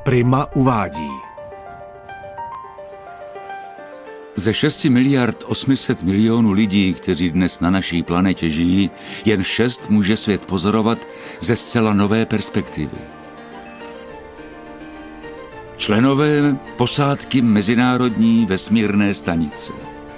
Prima uvádí. Ze 6 miliard 800 milionů lidí, kteří dnes na naší planetě žijí, jen 6 může svět pozorovat ze zcela nové perspektivy. Členové posádky Mezinárodní vesmírné stanice.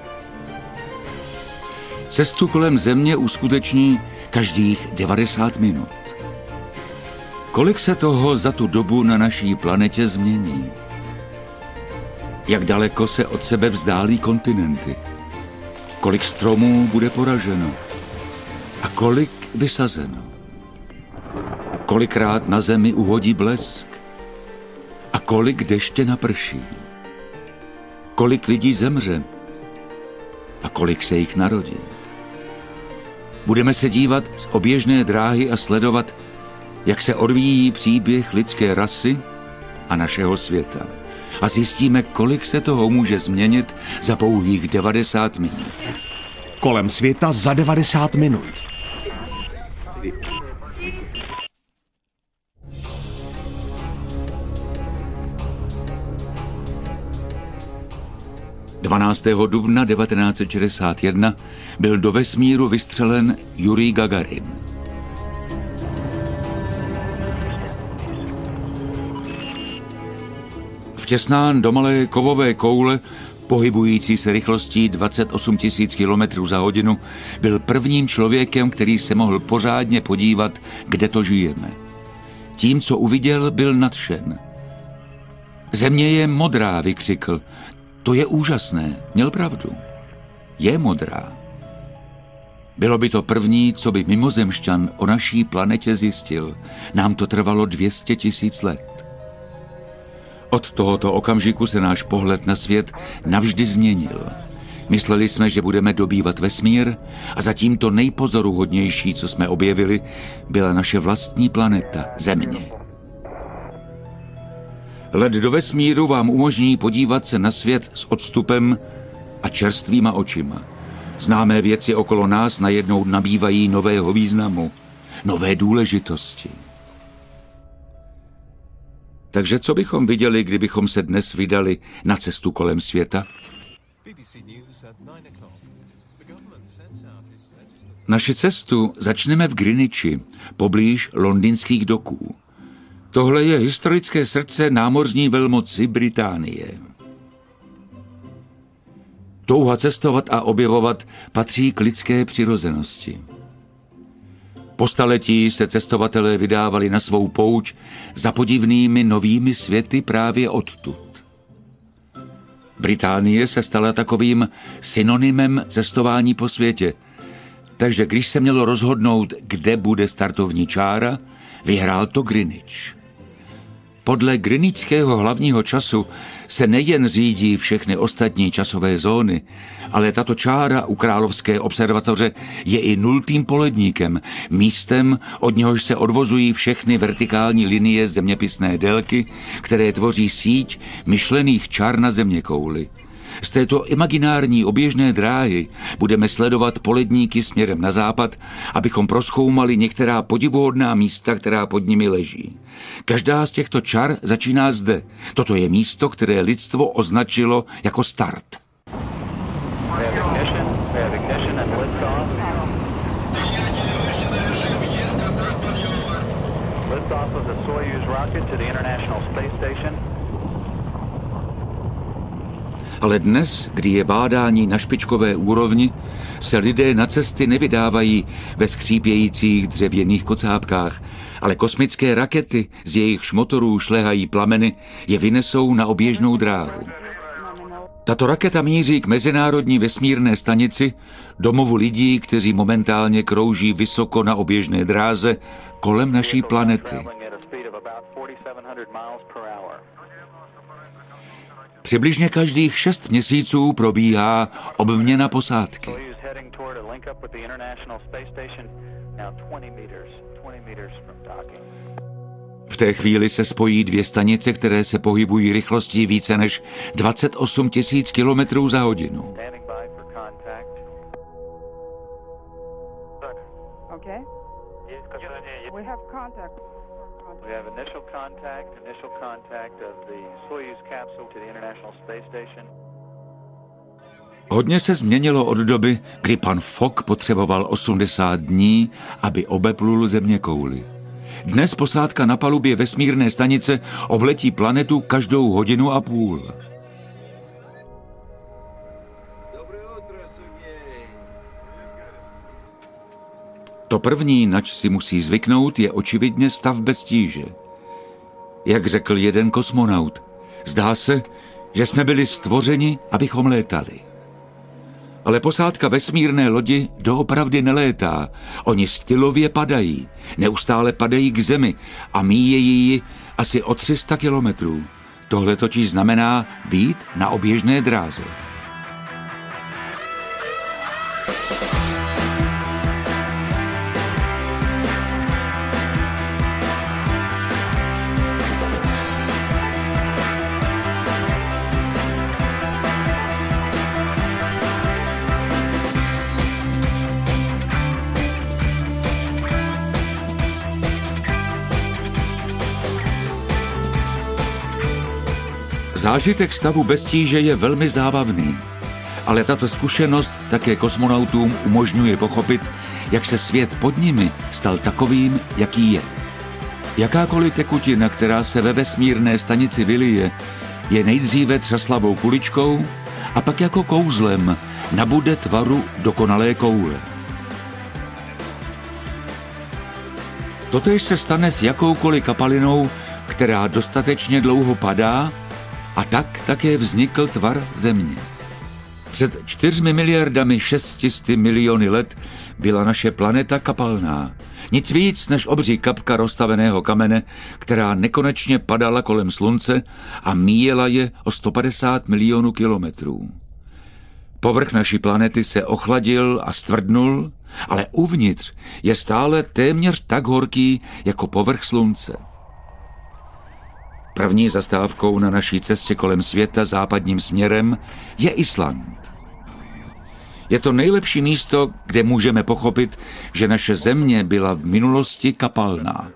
Cestu kolem Země uskuteční každých 90 minut. Kolik se toho za tu dobu na naší planetě změní? Jak daleko se od sebe vzdálí kontinenty? Kolik stromů bude poraženo? A kolik vysazeno? Kolikrát na Zemi uhodí blesk? A kolik deště naprší? Kolik lidí zemře? A kolik se jich narodí? Budeme se dívat z oběžné dráhy a sledovat, jak se odvíjí příběh lidské rasy a našeho světa. A zjistíme, kolik se toho může změnit za pouhých 90 minut. Kolem světa za 90 minut. ...12. dubna 1961 byl do vesmíru vystřelen Jurij Gagarin. Vtěsnán do malé kovové koule, pohybující se rychlostí 28 000 km za hodinu, byl prvním člověkem, který se mohl pořádně podívat, kde to žijeme. Tím, co uviděl, byl nadšen. Země je modrá, vykřikl. To je úžasné, měl pravdu. Je modrá. Bylo by to první, co by mimozemšťan o naší planetě zjistil. Nám to trvalo 200 000 let. Od tohoto okamžiku se náš pohled na svět navždy změnil. Mysleli jsme, že budeme dobývat vesmír a zatím to nejpozoruhodnější, co jsme objevili, byla naše vlastní planeta, Země. Let do vesmíru vám umožní podívat se na svět s odstupem a čerstvýma očima. Známé věci okolo nás najednou nabývají nového významu, nové důležitosti. Takže co bychom viděli, kdybychom se dnes vydali na cestu kolem světa? Naši cestu začneme v Greenwichi, poblíž londýnských doků. Tohle je historické srdce námořní velmoci Británie. Touha cestovat a objevovat patří k lidské přirozenosti. Po staletí se cestovatelé vydávali na svou pouť za podivnými novými světy právě odtud. Británie se stala takovým synonymem cestování po světě, takže když se mělo rozhodnout, kde bude startovní čára, vyhrál to Greenwich. Podle greenwichského hlavního času se nejen řídí všechny ostatní časové zóny, ale tato čára u Královské observatoře je i nultým poledníkem, místem, od něhož se odvozují všechny vertikální linie zeměpisné délky, které tvoří síť myšlených čár na zeměkouli. Z této imaginární oběžné dráhy budeme sledovat poledníky směrem na západ, abychom prozkoumali některá podivuhodná místa, která pod nimi leží. Každá z těchto čar začíná zde. Toto je místo, které lidstvo označilo jako start. Liftoff of the Soyuz rocket to the International Space Station. Ale dnes, kdy je bádání na špičkové úrovni, se lidé na cesty nevydávají ve skřípějících dřevěných kocápkách, ale kosmické rakety, z jejichž motorů šlehají plameny, je vynesou na oběžnou dráhu. Tato raketa míří k Mezinárodní vesmírné stanici, domovu lidí, kteří momentálně krouží vysoko na oběžné dráze kolem naší planety. Přibližně každých 6 měsíců probíhá obměna posádky. V té chvíli se spojí 2 stanice, které se pohybují rychlostí více než 28 000 km za hodinu. We have initial contact of the Soyuz capsule to the International Space Station. Hodně se změnilo od doby, kdy pan Fock potřeboval 80 dní, aby obeplul zeměkouli. Dnes posádka na palubě vesmírné stanice obletí planetu každou hodinu a půl. To první, nač si musí zvyknout, je očividně stav bez tíže. Jak řekl jeden kosmonaut, zdá se, že jsme byli stvořeni, abychom létali. Ale posádka vesmírné lodi doopravdy nelétá. Oni stylově padají, neustále padají k zemi a míjejí ji asi o 300 kilometrů. Tohle totiž znamená být na oběžné dráze. Zážitek stavu bez tíže je velmi zábavný, ale tato zkušenost také kosmonautům umožňuje pochopit, jak se svět pod nimi stal takovým, jaký je. Jakákoliv tekutina, která se ve vesmírné stanici vylije, je nejdříve třaslavou kuličkou a pak jako kouzlem nabude tvaru dokonalé koule. Totéž se stane s jakoukoliv kapalinou, která dostatečně dlouho padá, a tak také vznikl tvar Země. Před 4 miliardami 600 miliony let byla naše planeta kapalná. Nic víc než obří kapka roztaveného kamene, která nekonečně padala kolem Slunce a míjela je o 150 milionů kilometrů. Povrch naší planety se ochladil a stvrdnul, ale uvnitř je stále téměř tak horký jako povrch Slunce. První zastávkou na naší cestě kolem světa západním směrem je Island. Je to nejlepší místo, kde můžeme pochopit, že naše Země byla v minulosti kapalná.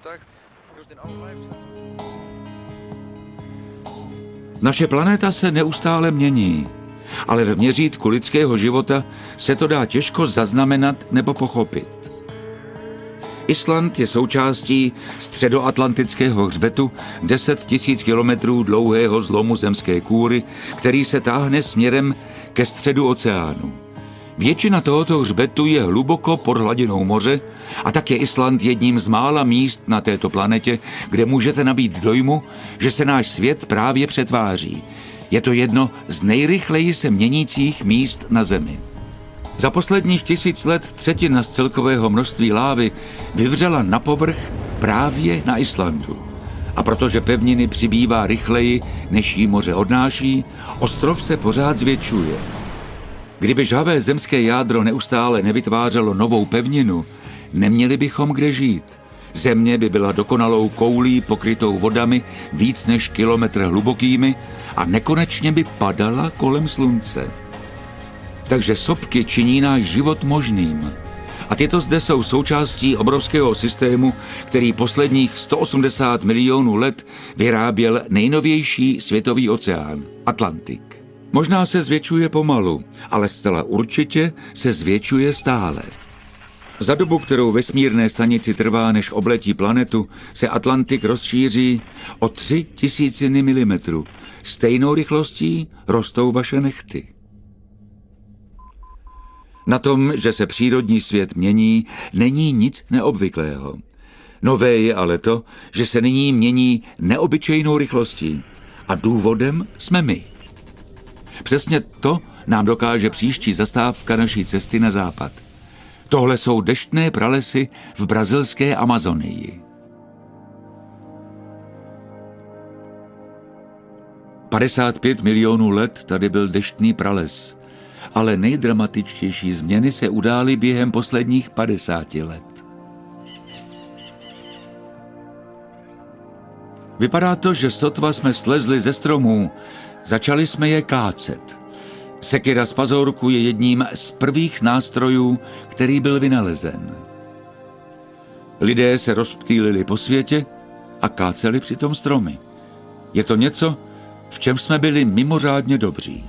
Naše planeta se neustále mění, ale v měřítku lidského života se to dá těžko zaznamenat nebo pochopit. Island je součástí středoatlantického hřbetu 10 000 kilometrů dlouhého zlomu zemské kůry, který se táhne směrem ke středu oceánu. Většina tohoto hřbetu je hluboko pod hladinou moře a tak je Island jedním z mála míst na této planetě, kde můžete nabít dojmu, že se náš svět právě přetváří. Je to jedno z nejrychleji se měnících míst na Zemi. Za posledních 1000 let třetina z celkového množství lávy vyvřela na povrch právě na Islandu. A protože pevniny přibývá rychleji, než jí moře odnáší, ostrov se pořád zvětšuje. Kdyby žhavé zemské jádro neustále nevytvářelo novou pevninu, neměli bychom kde žít. Země by byla dokonalou koulí pokrytou vodami víc než kilometr hlubokými a nekonečně by padala kolem Slunce. Takže sopky činí náš život možným. A tyto zde jsou součástí obrovského systému, který posledních 180 milionů let vyráběl nejnovější světový oceán, Atlantik. Možná se zvětšuje pomalu, ale zcela určitě se zvětšuje stále. Za dobu, kterou vesmírné stanici trvá, než obletí planetu, se Atlantik rozšíří o 3000 milimetrů. Stejnou rychlostí rostou vaše nehty. Na tom, že se přírodní svět mění, není nic neobvyklého. Nové je ale to, že se nyní mění neobyčejnou rychlostí. A důvodem jsme my. Přesně to nám dokáže příští zastávka naší cesty na západ. Tohle jsou deštné pralesy v brazilské Amazonii. 55 milionů let tady byl deštný prales, ale nejdramatičtější změny se udály během posledních 50 let. Vypadá to, že sotva jsme slezli ze stromů, začali jsme je kácet. Sekira z pazorku je jedním z prvních nástrojů, který byl vynalezen. Lidé se rozptýlili po světě a káceli přitom stromy. Je to něco, v čem jsme byli mimořádně dobří.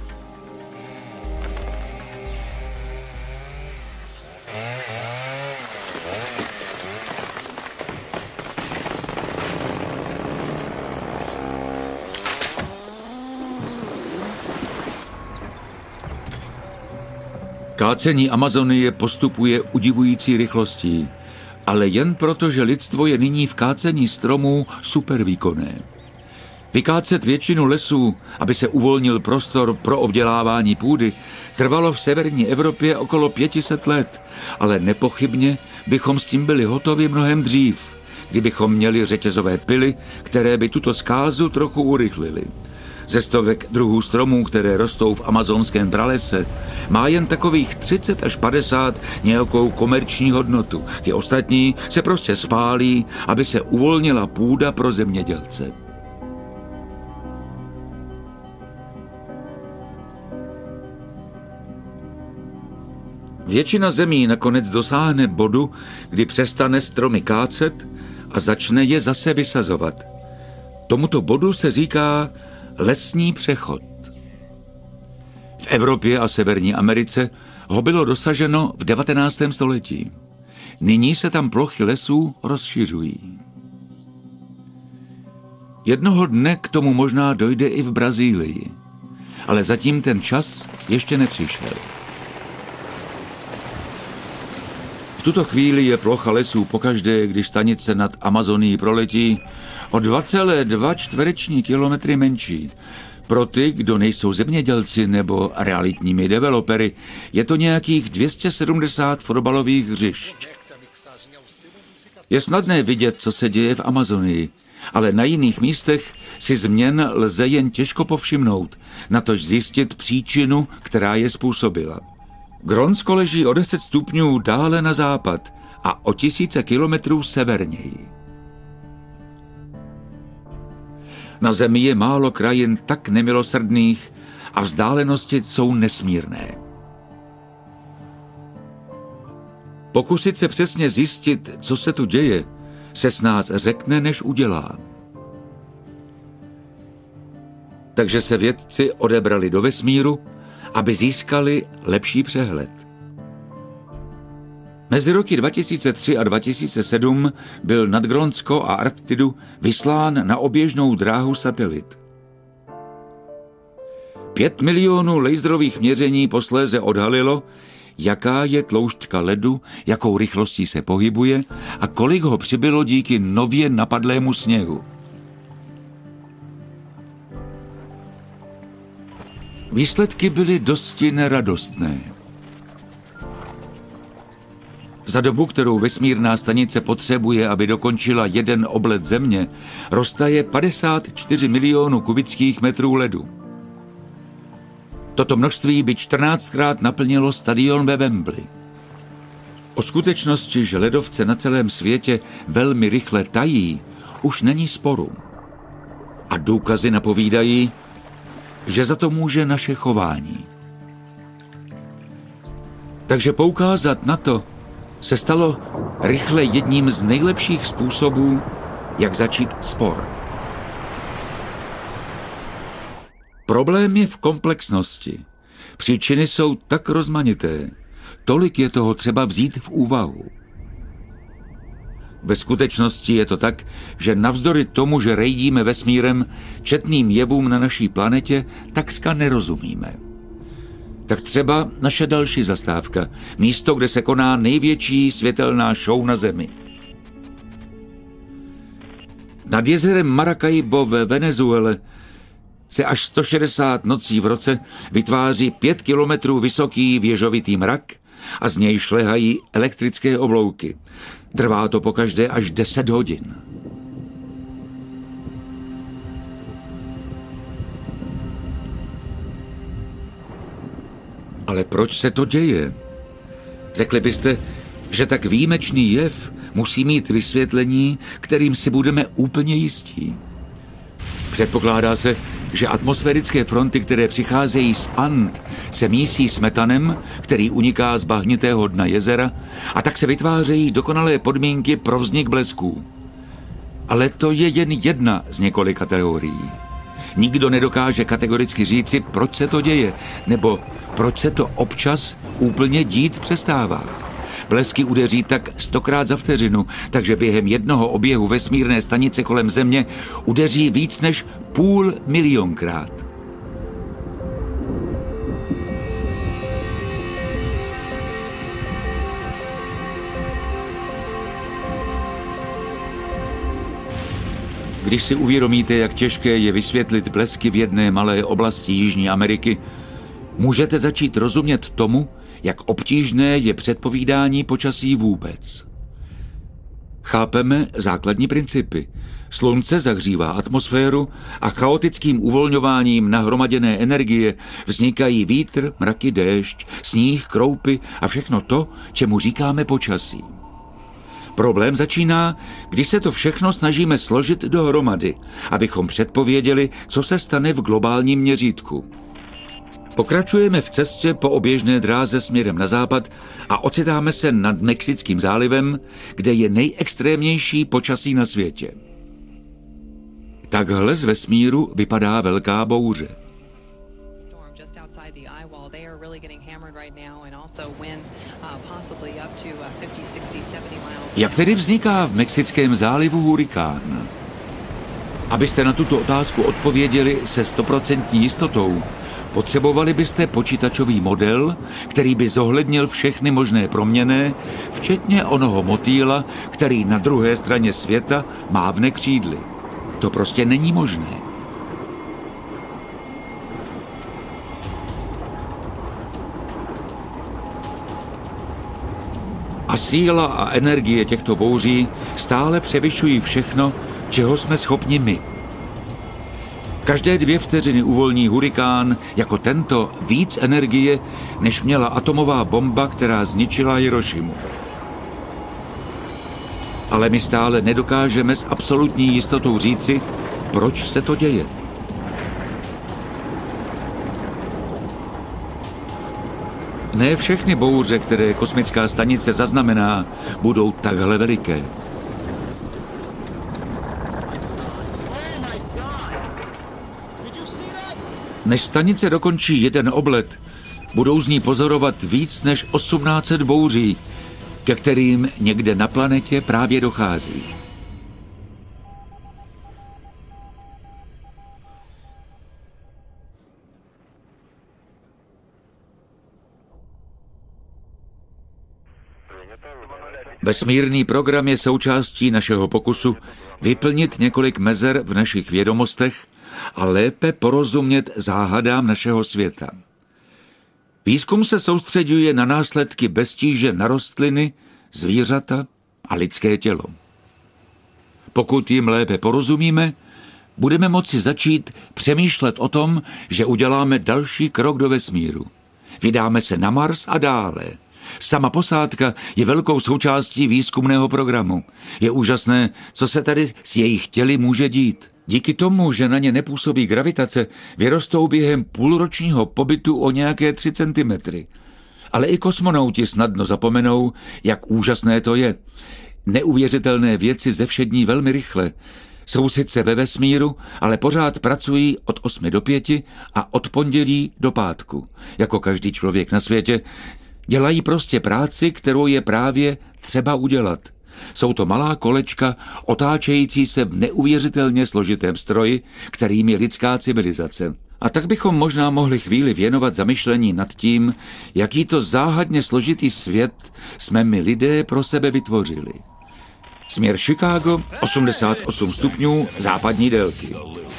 Kácení Amazonie postupuje udivující rychlostí, ale jen proto, že lidstvo je nyní v kácení stromů supervýkonné. Vykácet většinu lesů, aby se uvolnil prostor pro obdělávání půdy, trvalo v severní Evropě okolo 500 let, ale nepochybně bychom s tím byli hotovi mnohem dřív, kdybychom měli řetězové pily, které by tuto zkázu trochu urychlily. Ze stovek druhů stromů, které rostou v amazonském pralese, má jen takových 30 až 50 nějakou komerční hodnotu. Ty ostatní se prostě spálí, aby se uvolnila půda pro zemědělce. Většina zemí nakonec dosáhne bodu, kdy přestane stromy kácet a začne je zase vysazovat. Tomuto bodu se říká lesní přechod. V Evropě a Severní Americe ho bylo dosaženo v 19. století. Nyní se tam plochy lesů rozšiřují. Jednoho dne k tomu možná dojde i v Brazílii, ale zatím ten čas ještě nepřišel. V tuto chvíli je plocha lesů pokaždé, když stanice nad Amazonií proletí, o 2,2 čtvereční kilometry menší. Pro ty, kdo nejsou zemědělci nebo realitními developery, je to nějakých 270 fotbalových hřišť. Je snadné vidět, co se děje v Amazonii, ale na jiných místech si změn lze jen těžko povšimnout, natož zjistit příčinu, která je způsobila. Grónsko leží o 10 stupňů dále na západ a o tisíce kilometrů severněji. Na zemi je málo krajin tak nemilosrdných a vzdálenosti jsou nesmírné. Pokusit se přesně zjistit, co se tu děje, se s nás řekne, než udělá. Takže se vědci odebrali do vesmíru, aby získali lepší přehled. Mezi roky 2003 a 2007 byl nad Grónsko a Arktidu vyslán na oběžnou dráhu satelit. 5 milionů laserových měření posléze odhalilo, jaká je tloušťka ledu, jakou rychlostí se pohybuje a kolik ho přibylo díky nově napadlému sněhu. Výsledky byly dosti neradostné. Za dobu, kterou vesmírná stanice potřebuje, aby dokončila jeden oblet Země, roztaje 54 milionů kubických metrů ledu. Toto množství by 14krát naplnilo stadion ve Wembley. O skutečnosti, že ledovce na celém světě velmi rychle tají, už není sporu. A důkazy napovídají, že za to může naše chování. Takže poukázat na to se stalo rychle jedním z nejlepších způsobů, jak začít spor. Problém je v komplexnosti. Příčiny jsou tak rozmanité, tolik je toho třeba vzít v úvahu. Ve skutečnosti je to tak, že navzdory tomu, že rejdíme vesmírem, četným jevům na naší planetě takřka nerozumíme. Tak třeba naše další zastávka, místo, kde se koná největší světelná show na Zemi. Nad jezerem Maracaibo ve Venezuele se až 160 nocí v roce vytváří 5 kilometrů vysoký věžovitý mrak a z něj šlehají elektrické oblouky. Trvá to pokaždé až 10 hodin. Ale proč se to děje? Řekli byste, že tak výjimečný jev musí mít vysvětlení, kterým si budeme úplně jistí. Předpokládá se, že atmosférické fronty, které přicházejí z And, se mísí s metanem, který uniká z bahnitého dna jezera, a tak se vytvářejí dokonalé podmínky pro vznik blesků. Ale to je jen jedna z několika teorií. Nikdo nedokáže kategoricky říci, proč se to děje, nebo proč se to občas úplně dít přestává. Blesky udeří tak 100krát za vteřinu, takže během jednoho oběhu vesmírné stanice kolem Země udeří víc než 500 milionkrát. Když si uvědomíte, jak těžké je vysvětlit blesky v jedné malé oblasti Jižní Ameriky, můžete začít rozumět tomu, jak obtížné je předpovídání počasí vůbec. Chápeme základní principy. Slunce zahřívá atmosféru a chaotickým uvolňováním nahromaděné energie vznikají vítr, mraky, déšť, sníh, kroupy a všechno to, čemu říkáme počasí. Problém začíná, když se to všechno snažíme složit dohromady, abychom předpověděli, co se stane v globálním měřítku. Pokračujeme v cestě po oběžné dráze směrem na západ a ocitáme se nad Mexickým zálivem, kde je nejextrémnější počasí na světě. Takhle z vesmíru vypadá velká bouře. Jak tedy vzniká v Mexickém zálivu hurikán? Abyste na tuto otázku odpověděli se 100% jistotou, potřebovali byste počítačový model, který by zohlednil všechny možné proměnné, včetně onoho motýla, který na druhé straně světa mávne křídly. To prostě není možné. A síla a energie těchto bouří stále převyšují všechno, čeho jsme schopni my. Každé 2 vteřiny uvolní hurikán jako tento víc energie, než měla atomová bomba, která zničila Hirošimu. Ale my stále nedokážeme s absolutní jistotou říci, proč se to děje. Ne všechny bouře, které kosmická stanice zaznamená, budou takhle veliké. Než stanice dokončí jeden oblet, budou z ní pozorovat víc než 1800 bouří, ke kterým někde na planetě právě dochází. Vesmírný program je součástí našeho pokusu vyplnit několik mezer v našich vědomostech a lépe porozumět záhadám našeho světa. Výzkum se soustřeďuje na následky bez tíže na rostliny, zvířata a lidské tělo. Pokud jim lépe porozumíme, budeme moci začít přemýšlet o tom, že uděláme další krok do vesmíru. Vydáme se na Mars a dále. Sama posádka je velkou součástí výzkumného programu. Je úžasné, co se tady s jejich těly může dít. Díky tomu, že na ně nepůsobí gravitace, vyrostou během půlročního pobytu o nějaké 3 centimetry. Ale i kosmonauti snadno zapomenou, jak úžasné to je. Neuvěřitelné věci zevšední velmi rychle. Jsou sice ve vesmíru, ale pořád pracují od 8 do 5 a od pondělí do pátku. Jako každý člověk na světě, dělají prostě práci, kterou je právě třeba udělat. Jsou to malá kolečka, otáčející se v neuvěřitelně složitém stroji, kterým je lidská civilizace. A tak bychom možná mohli chvíli věnovat zamyšlení nad tím, jaký to záhadně složitý svět jsme my lidé pro sebe vytvořili. Směr Chicago, 88 stupňů západní délky.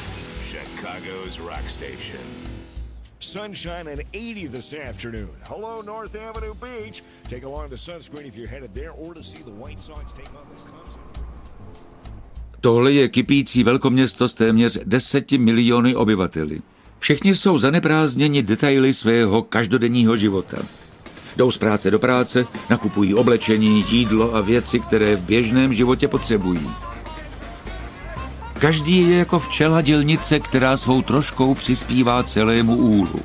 Sunshine and 80 this afternoon. Hello, North Avenue Beach. Take along the sunscreen if you're headed there or to see the White Sox take on the Cubs. Tohle je kypící velkoměsto s téměř 10 miliony obyvateli. Všichni jsou zaneprázdněni detaily svého každodenního života. Jdou z práce do práce, nakupují oblečení, jídlo a věci, které v běžném životě potřebují. Každý je jako včela dělnice, která svou troškou přispívá celému úlu.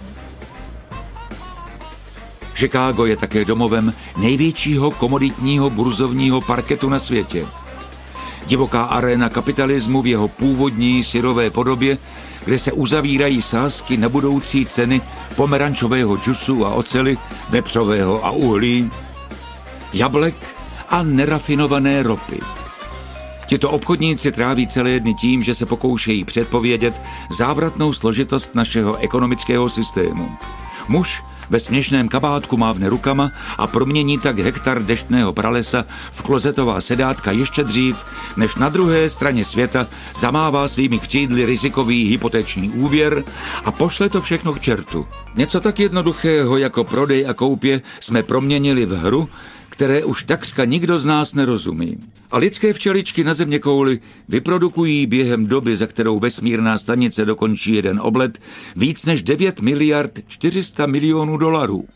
Chicago je také domovem největšího komoditního burzovního parketu na světě. Divoká aréna kapitalismu v jeho původní syrové podobě, kde se uzavírají sázky na budoucí ceny pomerančového džusu a oceli, vepřového a uhlí, jablek a nerafinované ropy. Tito obchodníci tráví celé dny tím, že se pokoušejí předpovědět závratnou složitost našeho ekonomického systému. Muž ve směšném kabátku mávne rukama a promění tak hektar deštného pralesa v klozetová sedátka ještě dřív, než na druhé straně světa zamává svými křídly rizikový hypoteční úvěr a pošle to všechno k čertu. Něco tak jednoduchého jako prodej a koupě jsme proměnili v hru, které už takřka nikdo z nás nerozumí. A lidské včeličky na zeměkouli vyprodukují během doby, za kterou vesmírná stanice dokončí jeden oblet, víc než 9 miliard 400 milionů dolarů.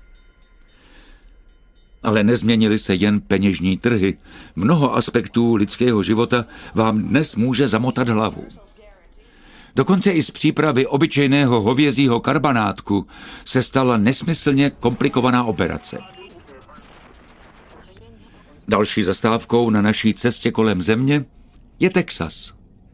Ale nezměnily se jen peněžní trhy. Mnoho aspektů lidského života vám dnes může zamotat hlavu. Dokonce i z přípravy obyčejného hovězího karbanátku se stala nesmyslně komplikovaná operace. Další zastávkou na naší cestě kolem země je Texas.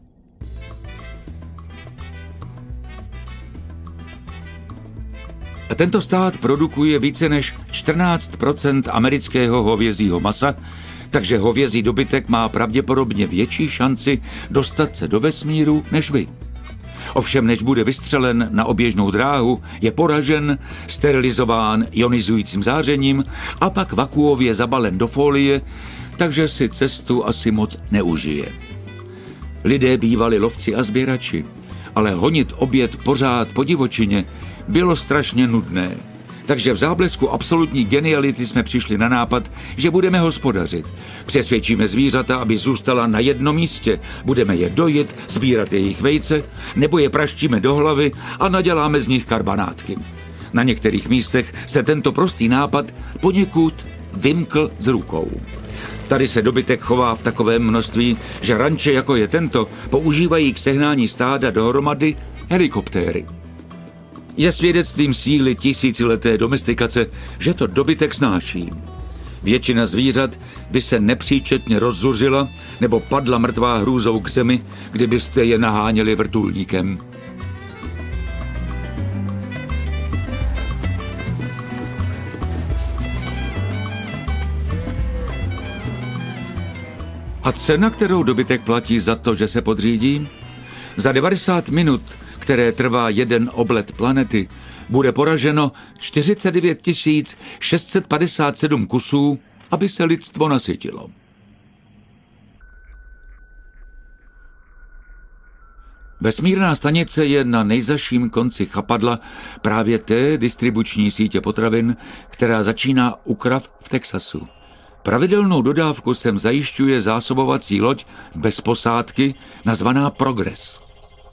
A tento stát produkuje více než 14% amerického hovězího masa, takže hovězí dobytek má pravděpodobně větší šanci dostat se do vesmíru než vy. Ovšem, než bude vystřelen na oběžnou dráhu, je poražen, sterilizován ionizujícím zářením a pak vakuově zabalen do folie, takže si cestu asi moc neužije. Lidé bývali lovci a sběrači, ale honit oběd pořád po divočině bylo strašně nudné. Takže v záblesku absolutní geniality jsme přišli na nápad, že budeme hospodařit. Přesvědčíme zvířata, aby zůstala na jednom místě. Budeme je dojit, sbírat jejich vejce, nebo je praštíme do hlavy a naděláme z nich karbanátky. Na některých místech se tento prostý nápad poněkud vymkl z rukou. Tady se dobytek chová v takovém množství, že ranče jako je tento používají k sehnání stáda dohromady helikoptéry. Je svědectvím síly tisícileté domestikace, že to dobytek snáší. Většina zvířat by se nepříčetně rozzuřila nebo padla mrtvá hrůzou k zemi, kdybyste je naháněli vrtulníkem. A cena, kterou dobytek platí za to, že se podřídí? Za 90 minut, které trvá jeden oblet planety, bude poraženo 49 657 kusů, aby se lidstvo nasytilo. Vesmírná stanice je na nejzazším konci chapadla právě té distribuční sítě potravin, která začíná u krav v Texasu. Pravidelnou dodávku sem zajišťuje zásobovací loď bez posádky nazvaná Progress.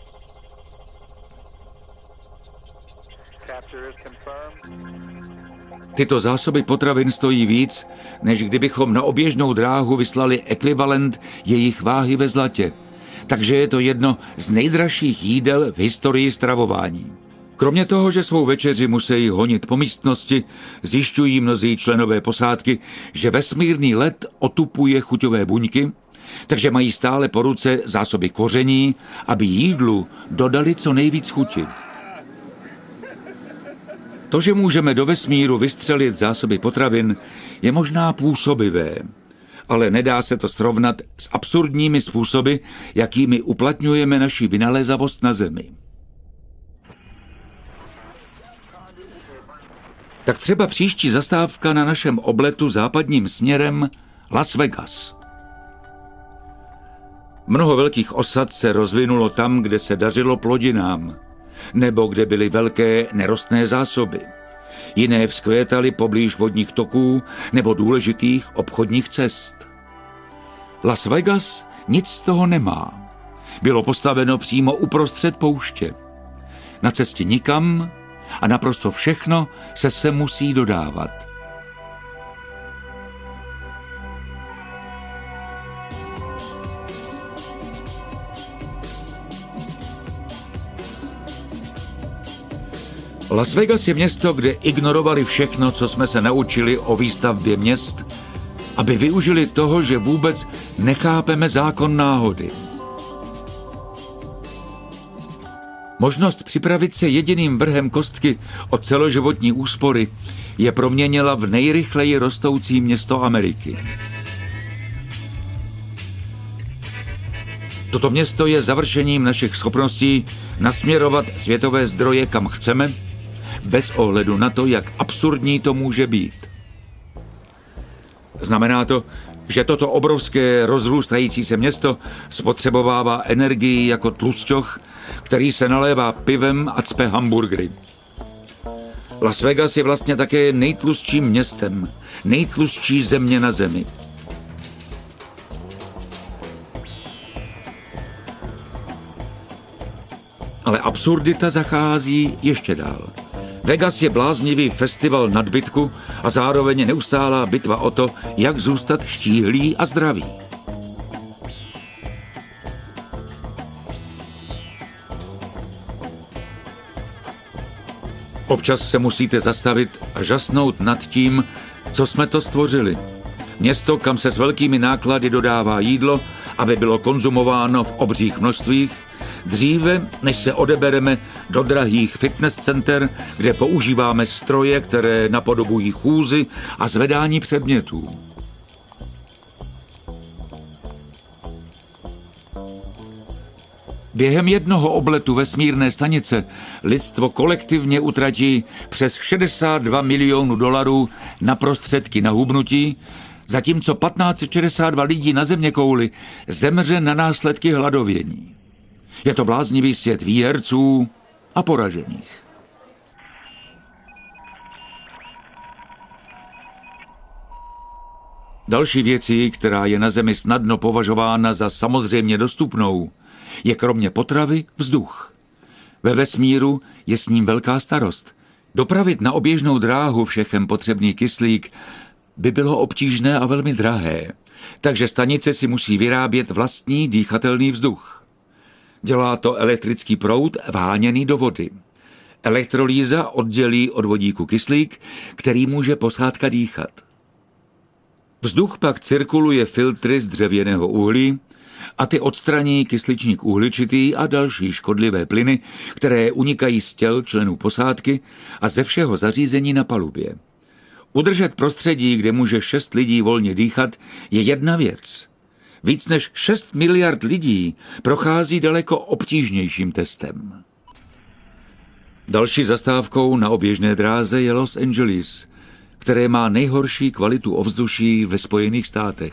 Tyto zásoby potravin stojí víc, než kdybychom na oběžnou dráhu vyslali ekvivalent jejich váhy ve zlatě. Takže je to jedno z nejdražších jídel v historii stravování. Kromě toho, že svou večeři musí honit po místnosti, zjišťují mnozí členové posádky, že vesmírný led otupuje chuťové buňky, takže mají stále po ruce zásoby koření, aby jídlu dodali co nejvíc chuti. To, že můžeme do vesmíru vystřelit zásoby potravin, je možná působivé, ale nedá se to srovnat s absurdními způsoby, jakými uplatňujeme naši vynalézavost na Zemi. Tak třeba příští zastávka na našem obletu západním směrem Las Vegas. Mnoho velkých osad se rozvinulo tam, kde se dařilo plodinám, nebo kde byly velké nerostné zásoby. Jiné vzkvétaly poblíž vodních toků nebo důležitých obchodních cest. Las Vegas nic z toho nemá. Bylo postaveno přímo uprostřed pouště. Na cestě nikam a naprosto všechno se sem musí dodávat. Las Vegas je město, kde ignorovali všechno, co jsme se naučili o výstavbě měst, aby využili toho, že vůbec nechápeme zákon náhody. Možnost připravit se jediným vrhem kostky o celoživotní úspory je proměnila v nejrychleji rostoucí město Ameriky. Toto město je završením našich schopností nasměrovat světové zdroje kam chceme, bez ohledu na to, jak absurdní to může být. Znamená to, že toto obrovské rozrůstající se město spotřebovává energii jako tlusťoch, který se nalévá pivem a cpe hamburgery. Las Vegas je vlastně také nejtlustším městem, nejtlustší země na zemi. Ale absurdita zachází ještě dál. Vegas je bláznivý festival nadbytku a zároveň neustálá bitva o to, jak zůstat štíhlý a zdravý. Občas se musíte zastavit a žasnout nad tím, co jsme to stvořili. Město, kam se s velkými náklady dodává jídlo, aby bylo konzumováno v obřích množstvích, dříve, než se odebereme do drahých fitness center, kde používáme stroje, které napodobují chůzi a zvedání předmětů. Během jednoho obletu vesmírné stanice lidstvo kolektivně utratí přes $62 milionů na prostředky na hubnutí, zatímco 1562 lidí na zeměkouli zemře na následky hladovění. Je to bláznivý svět výherců a poražených. Další věcí, která je na Zemi snadno považována za samozřejmě dostupnou, je kromě potravy vzduch. Ve vesmíru je s ním velká starost. Dopravit na oběžnou dráhu všechen potřebný kyslík by bylo obtížné a velmi drahé, takže stanice si musí vyrábět vlastní dýchatelný vzduch. Dělá to elektrický proud vháněný do vody. Elektrolýza oddělí od vodíku kyslík, který může posádka dýchat. Vzduch pak cirkuluje filtry z dřevěného uhlí a ty odstraní kysličník uhličitý a další škodlivé plyny, které unikají z těl členů posádky a ze všeho zařízení na palubě. Udržet prostředí, kde může 6 lidí volně dýchat, je jedna věc. Víc než 6 miliard lidí prochází daleko obtížnějším testem. Další zastávkou na oběžné dráze je Los Angeles, které má nejhorší kvalitu ovzduší ve Spojených státech.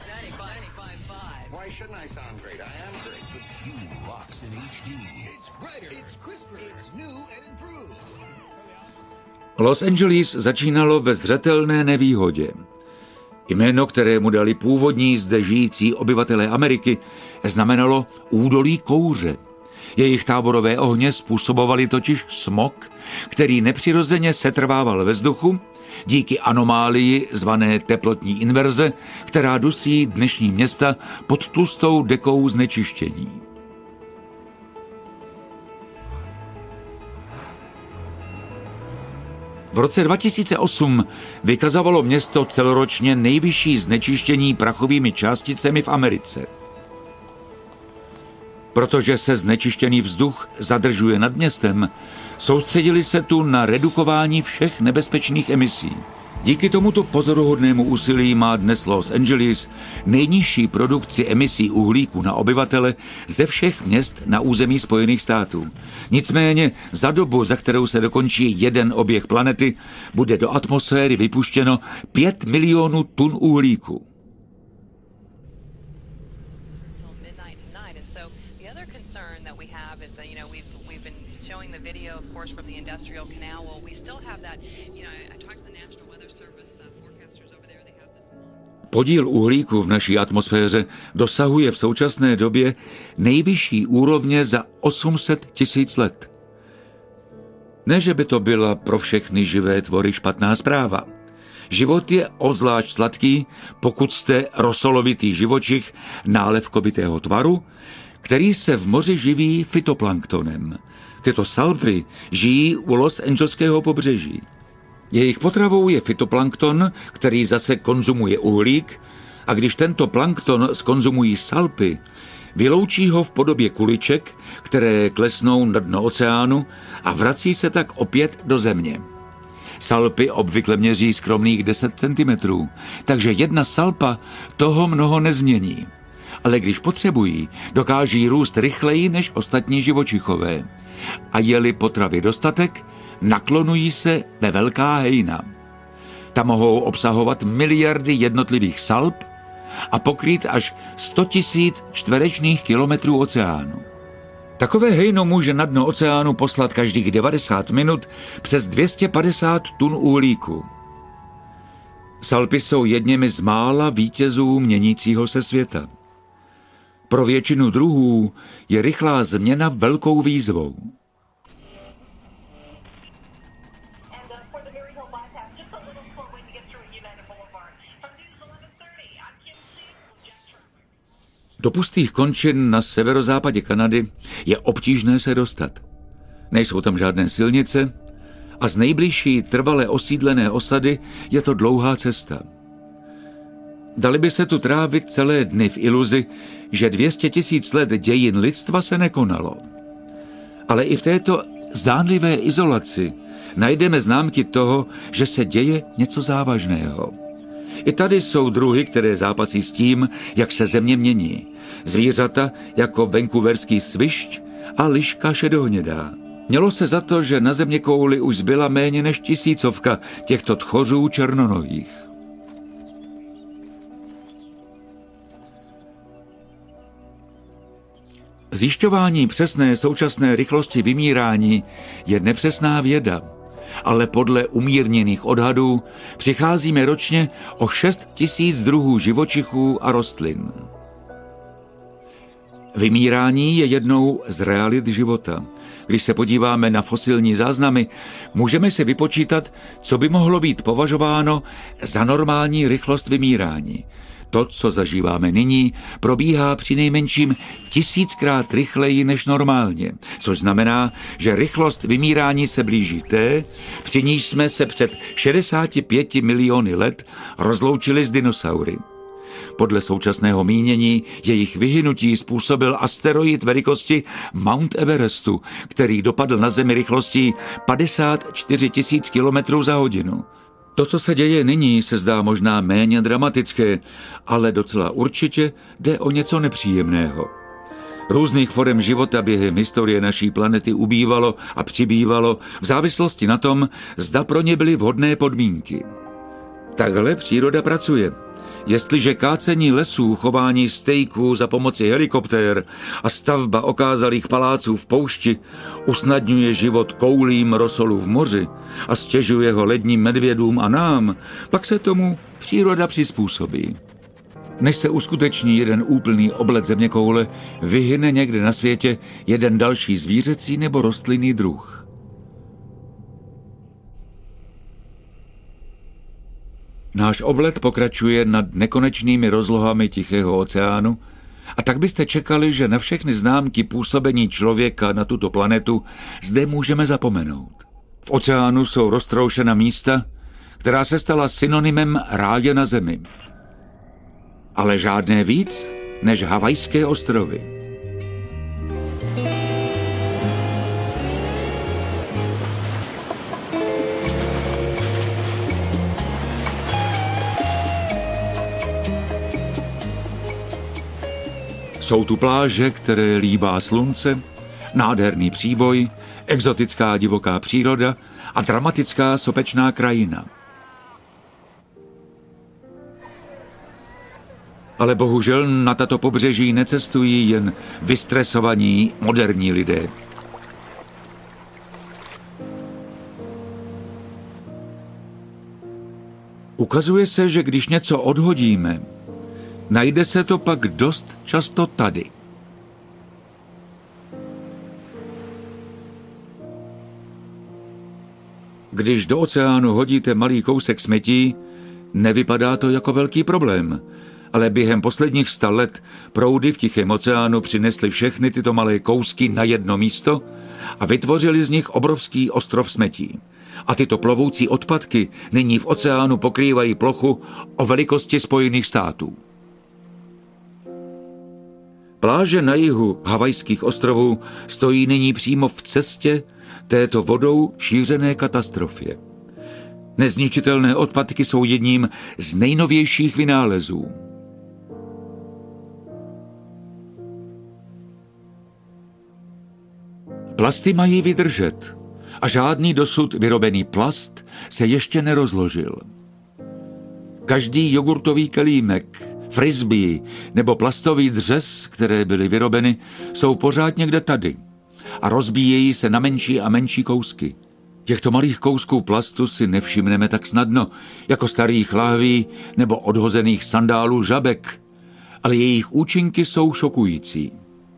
Los Angeles začínalo ve zřetelné nevýhodě. Jméno, kterému dali původní zde žijící obyvatelé Ameriky, znamenalo údolí kouře. Jejich táborové ohně způsobovaly totiž smog, který nepřirozeně setrvával ve vzduchu díky anomálii zvané teplotní inverze, která dusí dnešní města pod tlustou dekou znečištění. V roce 2008 vykazovalo město celoročně nejvyšší znečištění prachovými částicemi v Americe. Protože se znečištěný vzduch zadržuje nad městem, soustředili se tu na redukování všech nebezpečných emisí. Díky tomuto pozoruhodnému úsilí má dnes Los Angeles nejnižší produkci emisí uhlíku na obyvatele ze všech měst na území Spojených států. Nicméně za dobu, za kterou se dokončí jeden oběh planety, bude do atmosféry vypuštěno 5 milionů tun uhlíku. Podíl uhlíku v naší atmosféře dosahuje v současné době nejvyšší úrovně za 800 000 let. Ne, že by to byla pro všechny živé tvory špatná zpráva. Život je obzvlášť sladký, pokud jste rosolovitý živočich nálevkovitého tvaru, který se v moři živí fytoplanktonem. Tyto salpy žijí u Los Angeleského pobřeží. Jejich potravou je fytoplankton, který zase konzumuje uhlík A když tento plankton skonzumují salpy, vyloučí ho v podobě kuliček, které klesnou na dno oceánu a vrací se tak opět do země. Salpy obvykle měří skromných 10 cm, takže jedna salpa toho mnoho nezmění. Ale když potřebují, dokáží růst rychleji než ostatní živočichové. A je-li potravy dostatek, naklonují se ve velká hejna. Ta mohou obsahovat miliardy jednotlivých salp a pokrýt až 100 000 čtverečných kilometrů oceánu. Takové hejno může na dno oceánu poslat každých 90 minut přes 250 tun uhlíku. Salpy jsou jedněmi z mála vítězů měnícího se světa. Pro většinu druhů je rychlá změna velkou výzvou. Do pustých končin na severozápadě Kanady je obtížné se dostat. Nejsou tam žádné silnice a z nejbližší trvale osídlené osady je to dlouhá cesta. Dali by se tu trávit celé dny v iluzi, že 200 000 let dějin lidstva se nekonalo. Ale i v této zdánlivé izolaci najdeme známky toho, že se děje něco závažného. I tady jsou druhy, které zápasí s tím, jak se země mění. Zvířata jako vancouverský svišť a liška šedohnědá. Mělo se za to, že na zeměkouli už zbyla méně než 1000 těchto tchořů černonohých. Zjišťování přesné současné rychlosti vymírání je nepřesná věda, ale podle umírněných odhadů přicházíme ročně o 6 000 druhů živočichů a rostlin. Vymírání je jednou z realit života. Když se podíváme na fosilní záznamy, můžeme si vypočítat, co by mohlo být považováno za normální rychlost vymírání. To, co zažíváme nyní, probíhá přinejmenším 1000krát rychleji než normálně, což znamená, že rychlost vymírání se blíží té, při níž jsme se před 65 miliony let rozloučili s dinosaury. Podle současného mínění jejich vyhynutí způsobil asteroid velikosti Mount Everestu, který dopadl na Zemi rychlostí 54 000 km za hodinu. To, co se děje nyní, se zdá možná méně dramatické, ale docela určitě jde o něco nepříjemného. Různých forem života během historie naší planety ubývalo a přibývalo v závislosti na tom, zda pro ně byly vhodné podmínky. Takhle příroda pracuje. Jestliže kácení lesů, chování stejků za pomoci helikoptér a stavba okázalých paláců v poušti usnadňuje život koulím rosolu v moři a stěžuje ho ledním medvědům a nám, pak se tomu příroda přizpůsobí. Než se uskuteční jeden úplný oblet zeměkoule, vyhyne někde na světě jeden další zvířecí nebo rostlinný druh. Náš oblet pokračuje nad nekonečnými rozlohami Tichého oceánu a tak byste čekali, že na všechny známky působení člověka na tuto planetu zde můžeme zapomenout. V oceánu jsou roztroušena místa, která se stala synonymem ráje na zemi. Ale žádné víc než Havajské ostrovy. Jsou tu pláže, které líbá slunce, nádherný příboj, exotická divoká příroda a dramatická sopečná krajina. Ale bohužel na tato pobřeží necestují jen vystresovaní moderní lidé. Ukazuje se, že když něco odhodíme, najde se to pak dost často tady. Když do oceánu hodíte malý kousek smetí, nevypadá to jako velký problém, ale během posledních 100 let proudy v Tichém oceánu přinesly všechny tyto malé kousky na jedno místo a vytvořili z nich obrovský ostrov smetí. A tyto plovoucí odpadky nyní v oceánu pokrývají plochu o velikosti Spojených států. Pláže na jihu Havajských ostrovů stojí nyní přímo v cestě této vodou šířené katastrofě. Nezničitelné odpadky jsou jedním z nejnovějších vynálezů. Plasty mají vydržet a žádný dosud vyrobený plast se ještě nerozložil. Každý jogurtový kelímek, frisbee nebo plastový dřez, které byly vyrobeny, jsou pořád někde tady a rozbíjejí se na menší a menší kousky. Těchto malých kousků plastu si nevšimneme tak snadno, jako starých lahví nebo odhozených sandálů žabek, ale jejich účinky jsou šokující.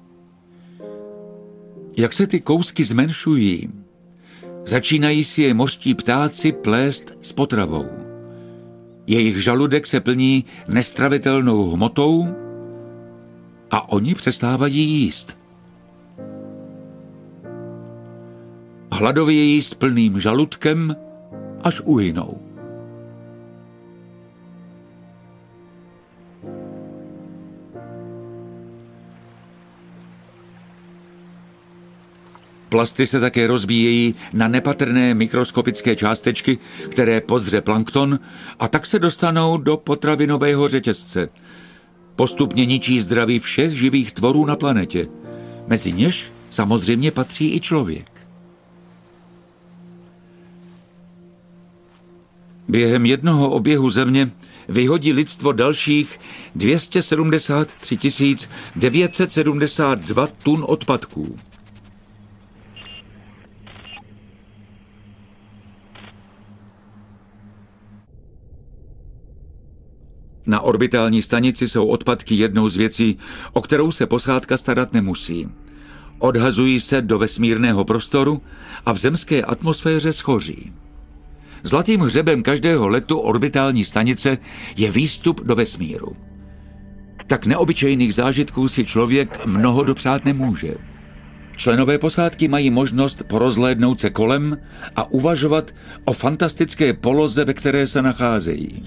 Jak se ty kousky zmenšují, začínají si je mořští ptáci plést s potravou. Jejich žaludek se plní nestravitelnou hmotou a oni přestávají jíst. Hladově jí s plným žaludkem, až uhynou. Plasty se také rozbíjejí na nepatrné mikroskopické částečky, které pozdře plankton, a tak se dostanou do potravinového řetězce. Postupně ničí zdraví všech živých tvorů na planetě. Mezi něž samozřejmě patří i člověk. Během jednoho oběhu Země vyhodí lidstvo dalších 273 972 tun odpadků. Na orbitální stanici jsou odpadky jednou z věcí, o kterou se posádka starat nemusí. Odhazují se do vesmírného prostoru a v zemské atmosféře schoří. Zlatým hřebem každého letu orbitální stanice je výstup do vesmíru. Tak neobyčejných zážitků si člověk mnoho dopřát nemůže. Členové posádky mají možnost porozhlédnout se kolem a uvažovat o fantastické poloze, ve které se nacházejí.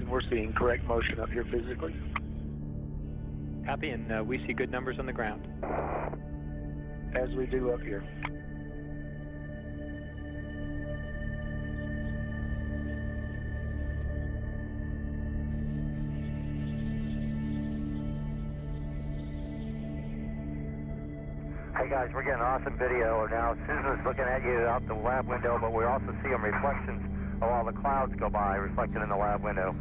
Hey guys, we're getting awesome video now. Susan's looking at you out the lab window, but we also see reflections of all the clouds go by reflected in the lab window.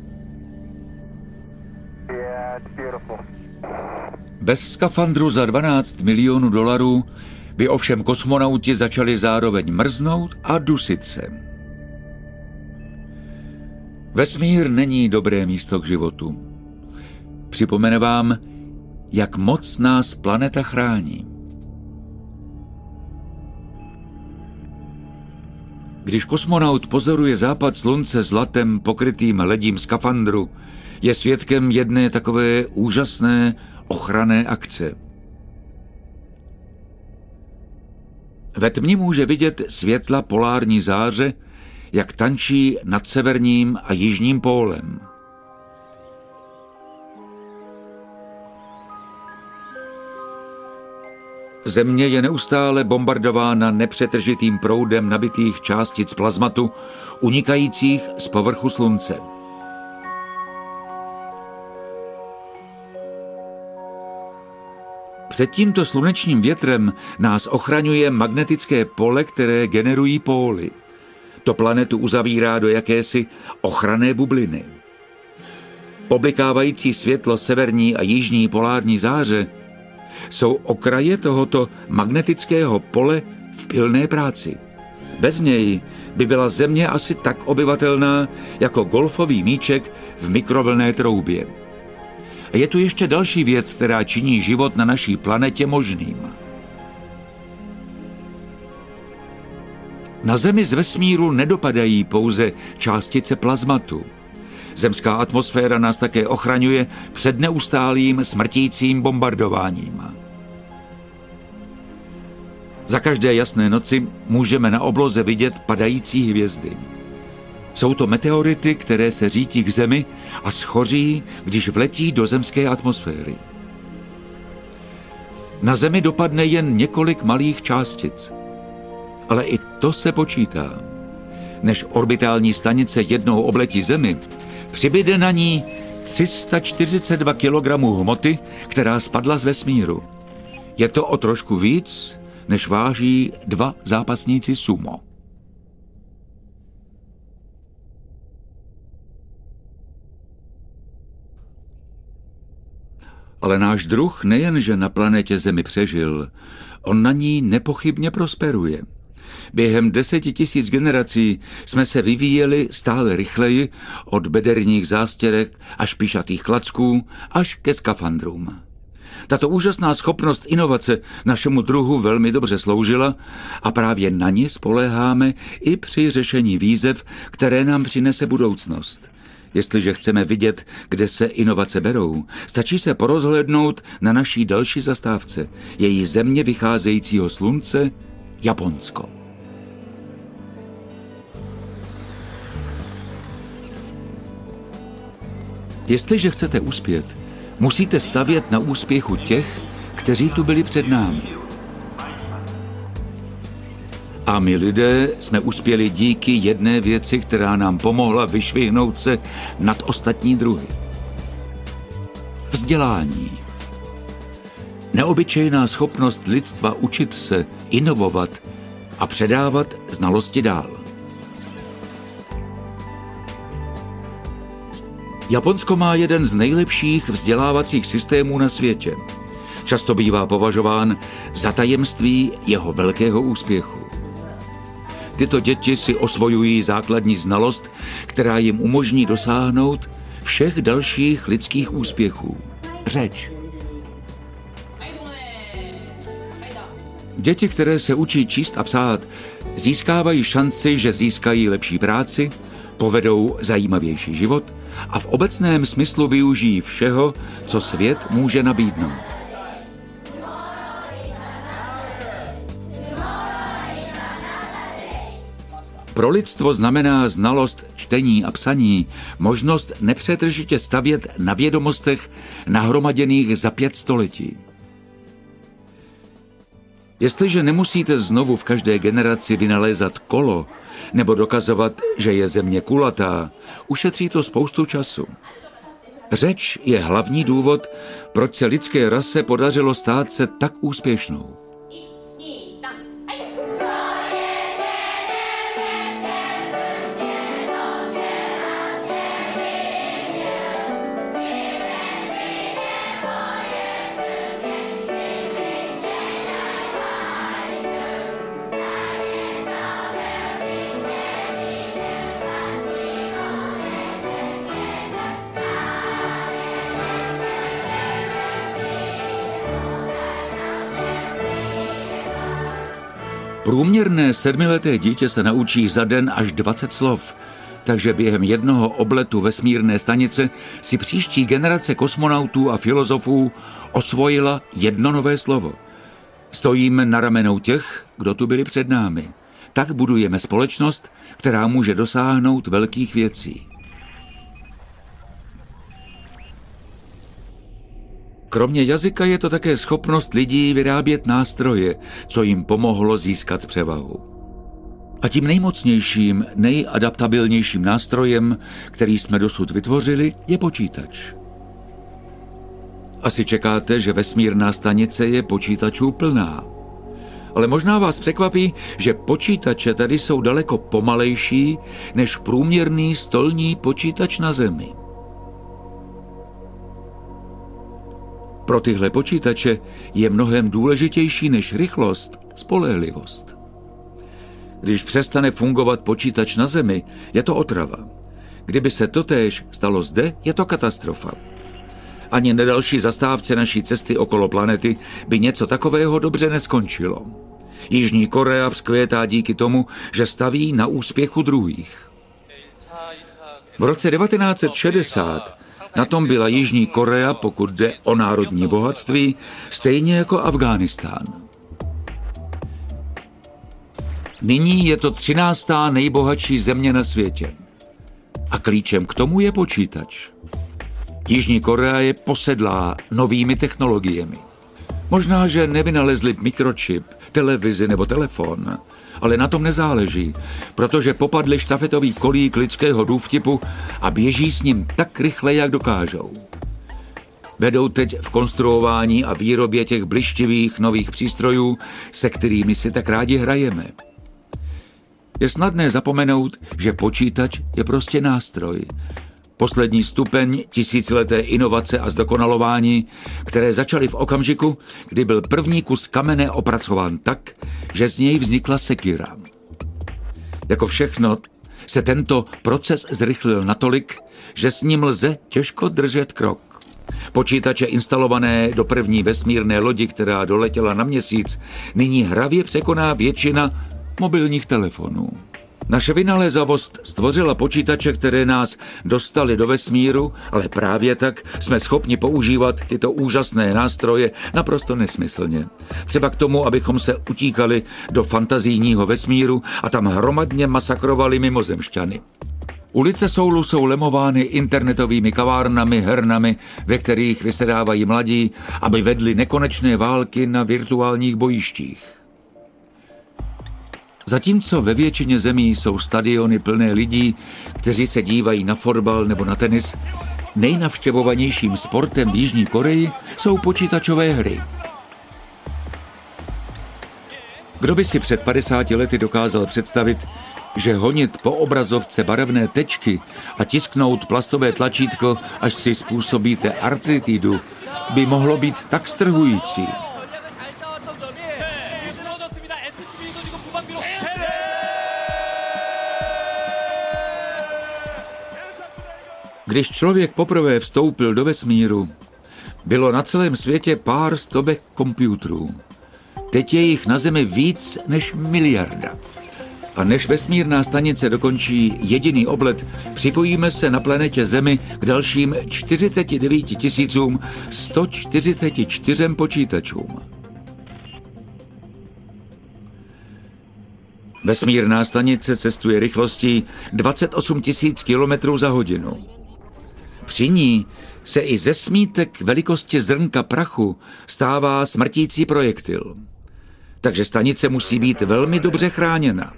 Yeah, it's beautiful. Bez skafandru za $12 milionů by ovšem kosmonauti začali zároveň mrznout a dusit se. Vesmír není dobré místo k životu. Připomene vám, jak moc nás planeta chrání. Když kosmonaut pozoruje západ slunce zlatem pokrytým ledím skafandru, je svědkem jedné takové úžasné ochranné akce. Ve tmě může vidět světla polární záře, jak tančí nad severním a jižním pólem. Země je neustále bombardována nepřetržitým proudem nabitých částic plazmatu, unikajících z povrchu slunce. Před tímto slunečním větrem nás ochraňuje magnetické pole, které generují póly. To planetu uzavírá do jakési ochranné bubliny. Poblikávající světlo severní a jižní polární záře jsou okraje tohoto magnetického pole v pilné práci. Bez něj by byla Země asi tak obyvatelná jako golfový míček v mikrovlnné troubě. A je tu ještě další věc, která činí život na naší planetě možným. Na Zemi z vesmíru nedopadají pouze částice plazmatu. Zemská atmosféra nás také ochraňuje před neustálým smrtícím bombardováním. Za každé jasné noci můžeme na obloze vidět padající hvězdy. Jsou to meteority, které se řítí k Zemi a schoří, když vletí do zemské atmosféry. Na Zemi dopadne jen několik malých částic. Ale i to se počítá. Než orbitální stanice jednou obletí Zemi, přibyde na ní 342 kg hmoty, která spadla z vesmíru. Je to o trošku víc, než váží 2 zápasníci sumo. Ale náš druh nejenže na planetě Zemi přežil, on na ní nepochybně prosperuje. Během 10 000 generací jsme se vyvíjeli stále rychleji od bederních zástěrek až píšatých klacků až ke skafandrům. Tato úžasná schopnost inovace našemu druhu velmi dobře sloužila a právě na ní spoléháme i při řešení výzev, které nám přinese budoucnost. Jestliže chceme vidět, kde se inovace berou, stačí se porozhlédnout na naší další zastávce, její země vycházejícího slunce, Japonsko. Jestliže chcete uspět, musíte stavět na úspěchu těch, kteří tu byli před námi. A my lidé jsme uspěli díky jedné věci, která nám pomohla vyšvihnout se nad ostatní druhy. Vzdělání. Neobyčejná schopnost lidstva učit se, inovovat a předávat znalosti dál. Japonsko má jeden z nejlepších vzdělávacích systémů na světě. Často bývá považován za tajemství jeho velkého úspěchu. Tyto děti si osvojují základní znalost, která jim umožní dosáhnout všech dalších lidských úspěchů. Řeč. Děti, které se učí číst a psát, získávají šanci, že získají lepší práci, povedou zajímavější život a v obecném smyslu využijí všeho, co svět může nabídnout. Pro lidstvo znamená znalost čtení a psaní možnost nepřetržitě stavět na vědomostech nahromaděných za 5 století. Jestliže nemusíte znovu v každé generaci vynalézat kolo nebo dokazovat, že je země kulatá, ušetří to spoustu času. Řeč je hlavní důvod, proč se lidské rase podařilo stát se tak úspěšnou. Průměrné 7leté dítě se naučí za den až 20 slov, takže během jednoho obletu vesmírné stanice si příští generace kosmonautů a filozofů osvojila jedno nové slovo. Stojíme na ramenou těch, kdo tu byli před námi. Tak budujeme společnost, která může dosáhnout velkých věcí. Kromě jazyka je to také schopnost lidí vyrábět nástroje, co jim pomohlo získat převahu. A tím nejmocnějším, nejadaptabilnějším nástrojem, který jsme dosud vytvořili, je počítač. Asi čekáte, že vesmírná stanice je počítačů plná. Ale možná vás překvapí, že počítače tady jsou daleko pomalejší než průměrný stolní počítač na Zemi. Pro tyhle počítače je mnohem důležitější než rychlost spolehlivost. Když přestane fungovat počítač na Zemi, je to otrava. Kdyby se totéž stalo zde, je to katastrofa. Ani na další zastávce naší cesty okolo planety by něco takového dobře neskončilo. Jižní Korea vzkvétá díky tomu, že staví na úspěchu druhých. V roce 1960 na tom byla Jižní Korea, pokud jde o národní bohatství, stejně jako Afghánistán. Nyní je to 13. nejbohatší země na světě. A klíčem k tomu je počítač. Jižní Korea je posedlá novými technologiemi. Možná, že nevynalezli mikročip, televizi nebo telefon, ale na tom nezáleží, protože popadli štafetový kolík lidského důvtipu a běží s ním tak rychle, jak dokážou. Vedou teď v konstruování a výrobě těch blištivých nových přístrojů, se kterými si tak rádi hrajeme. Je snadné zapomenout, že počítač je prostě nástroj. Poslední stupeň tisícileté inovace a zdokonalování, které začaly v okamžiku, kdy byl první kus kamene opracován tak, že z něj vznikla sekira. Jako všechno se tento proces zrychlil natolik, že s ním lze těžko držet krok. Počítače instalované do první vesmírné lodi, která doletěla na Měsíc, nyní hravě překoná většina mobilních telefonů. Naše vynalézavost stvořila počítače, které nás dostaly do vesmíru, ale právě tak jsme schopni používat tyto úžasné nástroje naprosto nesmyslně. Třeba k tomu, abychom se utíkali do fantazijního vesmíru a tam hromadně masakrovali mimozemšťany. Ulice Soulu jsou lemovány internetovými kavárnami, hernami, ve kterých vysedávají mladí, aby vedli nekonečné války na virtuálních bojištích. Zatímco ve většině zemí jsou stadiony plné lidí, kteří se dívají na fotbal nebo na tenis, nejnavštěvovanějším sportem v Jižní Koreji jsou počítačové hry. Kdo by si před 50 lety dokázal představit, že honit po obrazovce barevné tečky a tisknout plastové tlačítko, až si způsobíte artritidu, by mohlo být tak strhující. Když člověk poprvé vstoupil do vesmíru, bylo na celém světě pár stovek počítačů. Teď je jich na Zemi víc než miliarda. A než vesmírná stanice dokončí jediný oblet, připojíme se na planetě Zemi k dalším 49 144 počítačům. Vesmírná stanice cestuje rychlostí 28 000 km za hodinu. Při ní se i ze smítek velikosti zrnka prachu stává smrtící projektil. Takže stanice musí být velmi dobře chráněna.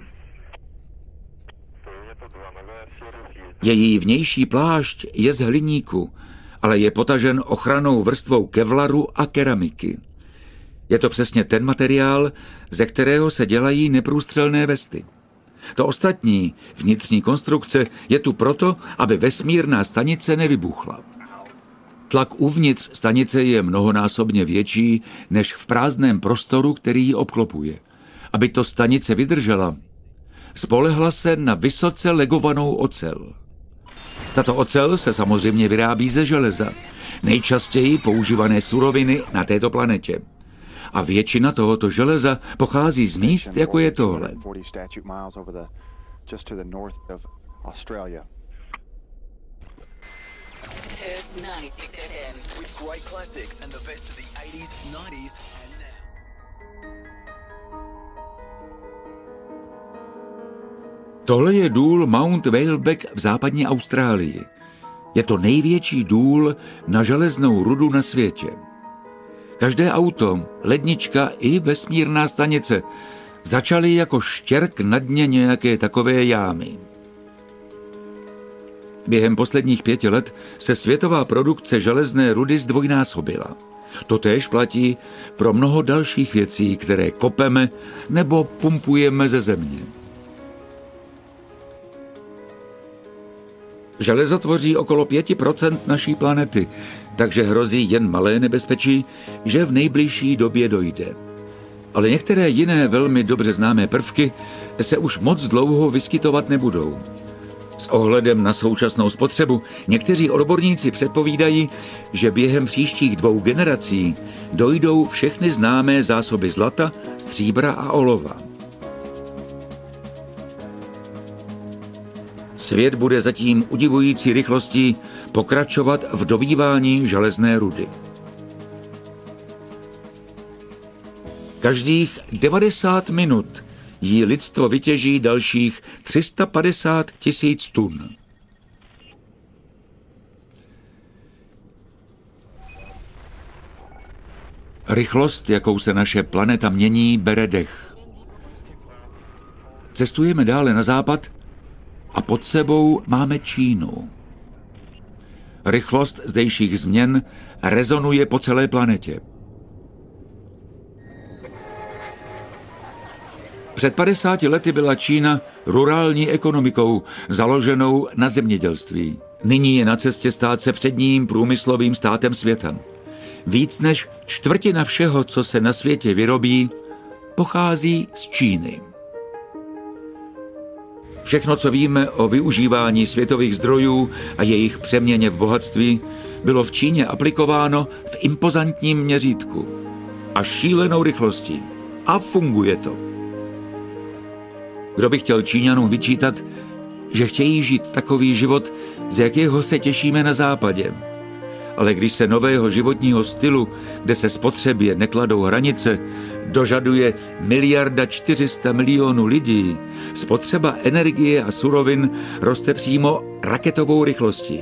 Její vnější plášť je z hliníku, ale je potažen ochrannou vrstvou kevlaru a keramiky. Je to přesně ten materiál, ze kterého se dělají neprůstřelné vesty. To ostatní, vnitřní konstrukce, je tu proto, aby vesmírná stanice nevybuchla. Tlak uvnitř stanice je mnohonásobně větší než v prázdném prostoru, který ji obklopuje. Aby to stanice vydržela, spolehla se na vysoce legovanou ocel. Tato ocel se samozřejmě vyrábí ze železa, nejčastěji používané suroviny na této planetě. A většina tohoto železa pochází z míst, jako je tohle. Tohle je důl Mount Whaleback v západní Austrálii. Je to největší důl na železnou rudu na světě. Každé auto, lednička i vesmírná stanice začaly jako štěrk na dně nějaké takové jámy. Během posledních 5 let se světová produkce železné rudy zdvojnásobila. Totéž platí pro mnoho dalších věcí, které kopeme nebo pumpujeme ze země. Železo tvoří okolo 5% naší planety, takže hrozí jen malé nebezpečí, že v nejbližší době dojde. Ale některé jiné velmi dobře známé prvky se už moc dlouho vyskytovat nebudou. S ohledem na současnou spotřebu někteří odborníci předpovídají, že během příštích 2 generací dojdou všechny známé zásoby zlata, stříbra a olova. Svět bude zatím udivující rychlostí pokračovat v dobývání železné rudy. Každých 90 minut jí lidstvo vytěží dalších 350 000 tun. Rychlost, jakou se naše planeta mění, bere dech. Cestujeme dále na západ a pod sebou máme Čínu. Rychlost zdejších změn rezonuje po celé planetě. Před 50 lety byla Čína rurální ekonomikou, založenou na zemědělství. Nyní je na cestě stát se předním průmyslovým státem světa. Víc než čtvrtina všeho, co se na světě vyrobí, pochází z Číny. Všechno, co víme o využívání světových zdrojů a jejich přeměně v bohatství, bylo v Číně aplikováno v impozantním měřítku a šílenou rychlostí. A funguje to. Kdo by chtěl Číňanům vyčítat, že chtějí žít takový život, z jakého se těšíme na západě. Ale když se nového životního stylu, kde se spotřebě nekladou hranice, dožaduje 1,4 miliardy lidí, spotřeba energie a surovin roste přímo raketovou rychlostí.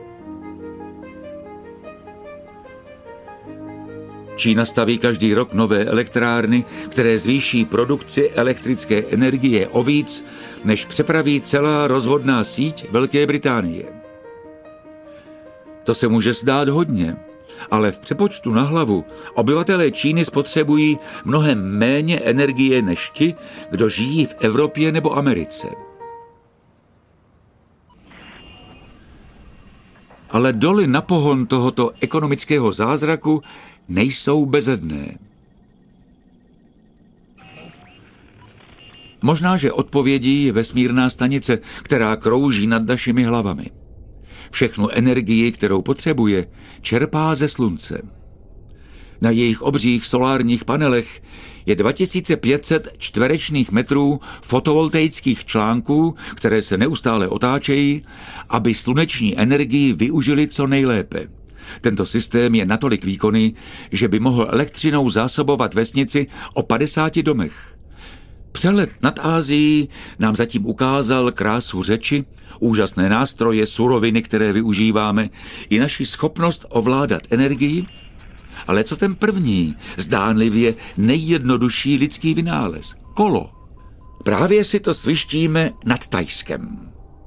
Čína staví každý rok nové elektrárny, které zvýší produkci elektrické energie o víc, než přepraví celá rozvodná síť Velké Británie. To se může zdát hodně, ale v přepočtu na hlavu obyvatelé Číny spotřebují mnohem méně energie než ti, kdo žijí v Evropě nebo Americe. Ale doly na pohon tohoto ekonomického zázraku nejsou bezedné. Možná, že odpovědí je vesmírná stanice, která krouží nad našimi hlavami. Všechnu energii, kterou potřebuje, čerpá ze slunce. Na jejich obřích solárních panelech je 2500 čtverečných metrů fotovoltaických článků, které se neustále otáčejí, aby sluneční energii využili co nejlépe. Tento systém je natolik výkonný, že by mohl elektřinou zásobovat vesnici o 50 domech. Přelet nad Ázií nám zatím ukázal krásu řeči, úžasné nástroje, suroviny, které využíváme, i naši schopnost ovládat energii. Ale co ten první, zdánlivě nejjednodušší lidský vynález? Kolo. Právě si to svištíme nad Thajskem.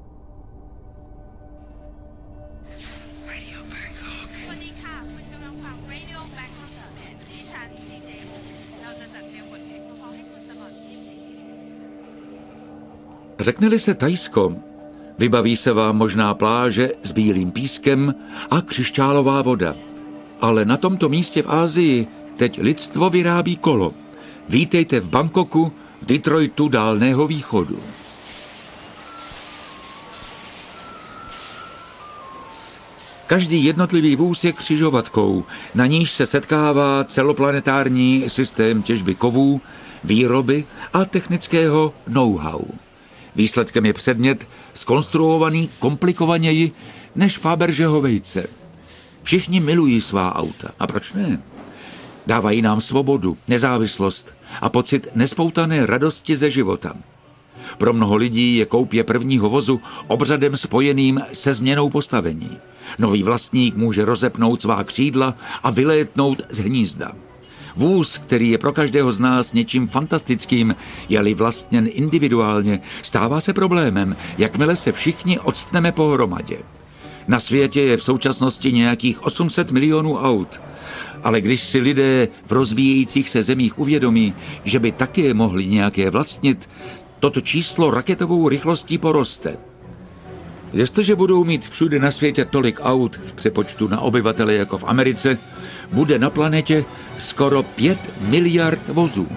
Řekne-li se Thajsko, vybaví se vám možná pláže s bílým pískem a křišťálová voda. Ale na tomto místě v Asii teď lidstvo vyrábí kolo. Vítejte v Bangkoku, v Detroitu Dálného východu. Každý jednotlivý vůz je křižovatkou, na níž se setkává celoplanetární systém těžby kovů, výroby a technického know-how. Výsledkem je předmět zkonstruovaný komplikovaněji než Fabergeho vejce. Všichni milují svá auta. A proč ne? Dávají nám svobodu, nezávislost a pocit nespoutané radosti ze života. Pro mnoho lidí je koupě prvního vozu obřadem spojeným se změnou postavení. Nový vlastník může rozepnout svá křídla a vylétnout z hnízda. Vůz, který je pro každého z nás něčím fantastickým, je-li vlastněn individuálně, stává se problémem, jakmile se všichni odstneme pohromadě. Na světě je v současnosti nějakých 800 milionů aut, ale když si lidé v rozvíjejících se zemích uvědomí, že by také mohli nějaké vlastnit, toto číslo raketovou rychlostí poroste. Jestliže budou mít všude na světě tolik aut v přepočtu na obyvatele jako v Americe, bude na planetě skoro 5 miliard vozů.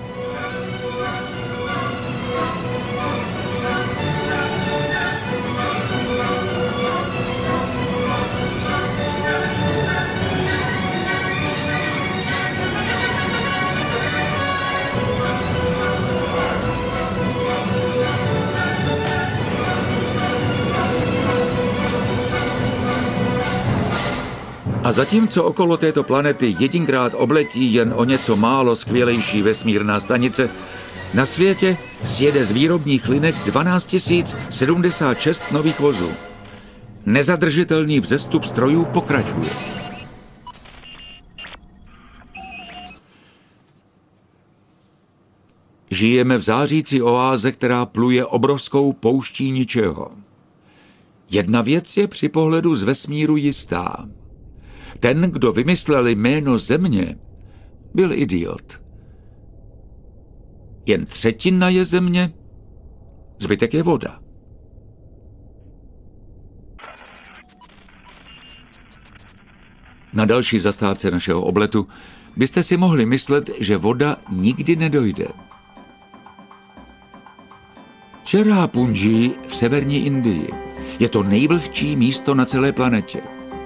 A zatímco okolo této planety jedinkrát obletí jen o něco málo skvělejší vesmírná stanice, na světě sjede z výrobních linek 12 076 nových vozů. Nezadržitelný vzestup strojů pokračuje. Žijeme v zářící oáze, která pluje obrovskou pouští ničeho. Jedna věc je při pohledu z vesmíru jistá. Ten, kdo vymyslel jméno Země, byl idiot. Jen třetina je země, zbytek je voda. Na další zastávce našeho obletu byste si mohli myslet, že voda nikdy nedojde. Cherrapunji v severní Indii je to nejvlhčí místo na celé planetě.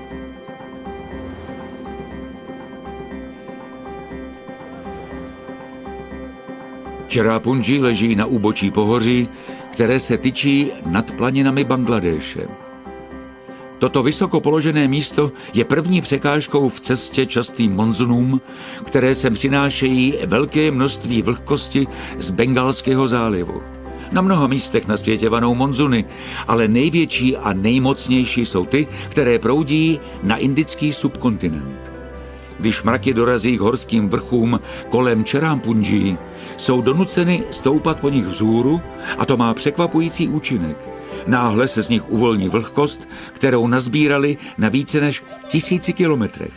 Cherrapunji leží na úbočí pohoří, které se tyčí nad planinami Bangladéše. Toto vysoko položené místo je první překážkou v cestě častým monzunům, které sem přinášejí velké množství vlhkosti z Bengálského zálivu. Na mnoha místech na světě vanou monzuny, ale největší a nejmocnější jsou ty, které proudí na indický subkontinent. Když mraky dorazí k horským vrchům kolem Cherrapunji, jsou donuceny stoupat po nich vzhůru a to má překvapující účinek. Náhle se z nich uvolní vlhkost, kterou nazbírali na více než 1000 kilometrech.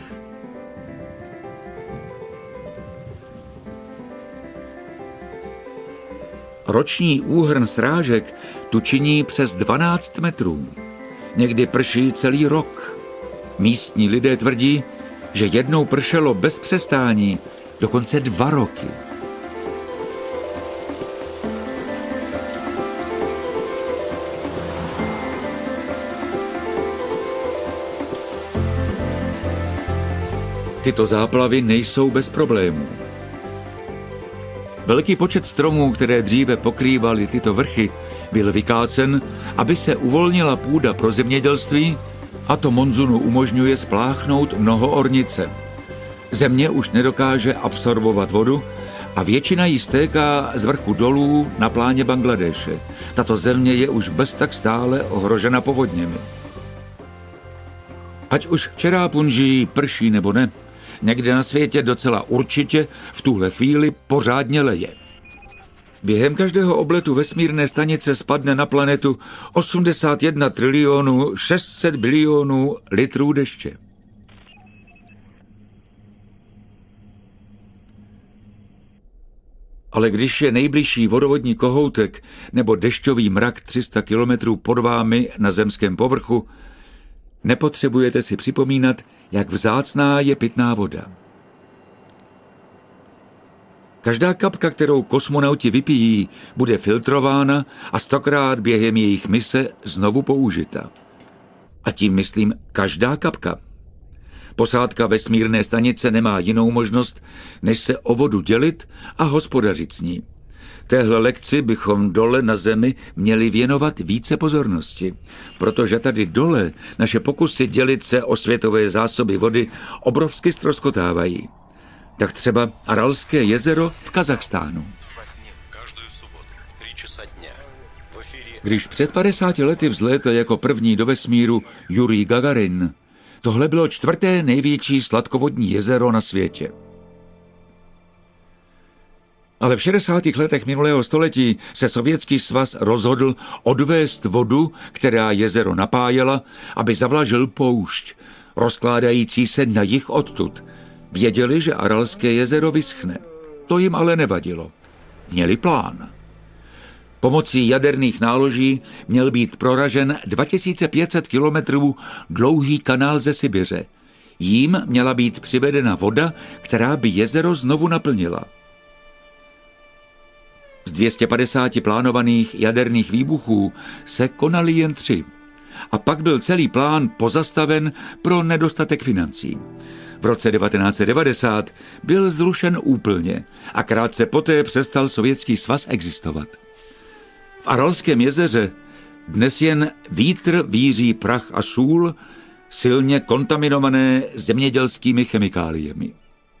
Roční úhrn srážek tu činí přes 12 metrů. Někdy prší celý rok. Místní lidé tvrdí, že jednou pršelo bez přestání dokonce 2 roky. Tyto záplavy nejsou bez problémů. Velký počet stromů, které dříve pokrývaly tyto vrchy, byl vykácen, aby se uvolnila půda pro zemědělství, a to monzunu umožňuje spláchnout mnoho ornice. Země už nedokáže absorbovat vodu a většina jí stéká z vrchu dolů na pláně Bangladéše. Tato země je už bez tak stále ohrožena povodněmi. Ať už v Cherrapunji prší nebo ne, někde na světě docela určitě v tuhle chvíli pořádně leje. Během každého obletu vesmírné stanice spadne na planetu 81 trilionů 600 bilionů litrů deště. Ale když je nejbližší vodovodní kohoutek nebo dešťový mrak 300 kilometrů pod vámi na zemském povrchu, nepotřebujete si připomínat, jak vzácná je pitná voda. Každá kapka, kterou kosmonauti vypijí, bude filtrována a 100krát během jejich mise znovu použita. A tím myslím každá kapka. Posádka vesmírné stanice nemá jinou možnost, než se o vodu dělit a hospodařit s ní. Téhle lekci bychom dole na Zemi měli věnovat více pozornosti, protože tady dole naše pokusy dělit se o světové zásoby vody obrovsky ztroskotávají. Tak třeba Aralské jezero v Kazachstánu. Když před 50 lety vzlétl jako první do vesmíru Jurij Gagarin, tohle bylo 4. největší sladkovodní jezero na světě. Ale v 60. letech minulého století se Sovětský svaz rozhodl odvést vodu, která jezero napájela, aby zavlažil poušť, rozkládající se na jih odtud. Věděli, že Aralské jezero vyschne. To jim ale nevadilo. Měli plán. Pomocí jaderných náloží měl být proražen 2500 kilometrů dlouhý kanál ze Sibiře. Jím měla být přivedena voda, která by jezero znovu naplnila. Z 250 plánovaných jaderných výbuchů se konaly jen 3. A pak byl celý plán pozastaven pro nedostatek financí. V roce 1990 byl zrušen úplně a krátce poté přestal Sovětský svaz existovat. V Aralském jezeře dnes jen vítr víří prach a sůl, silně kontaminované zemědělskými chemikáliemi.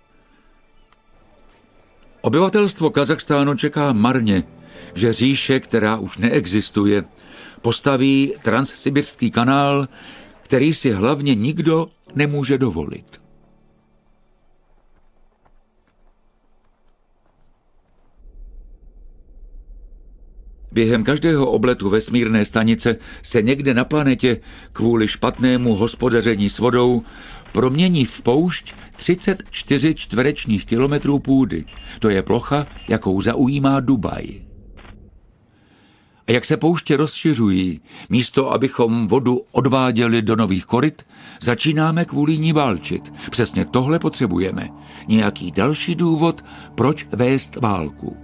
Obyvatelstvo Kazachstánu čeká marně, že říše, která už neexistuje, postaví transsibirský kanál, který si hlavně nikdo nemůže dovolit. Během každého obletu vesmírné stanice se někde na planetě kvůli špatnému hospodaření s vodou promění v poušť 34 čtverečních kilometrů půdy. To je plocha, jakou zaujímá Dubaj. A jak se pouště rozšiřují, místo abychom vodu odváděli do nových koryt, začínáme kvůli ní válčit. Přesně tohle potřebujeme. Nějaký další důvod, proč vést válku.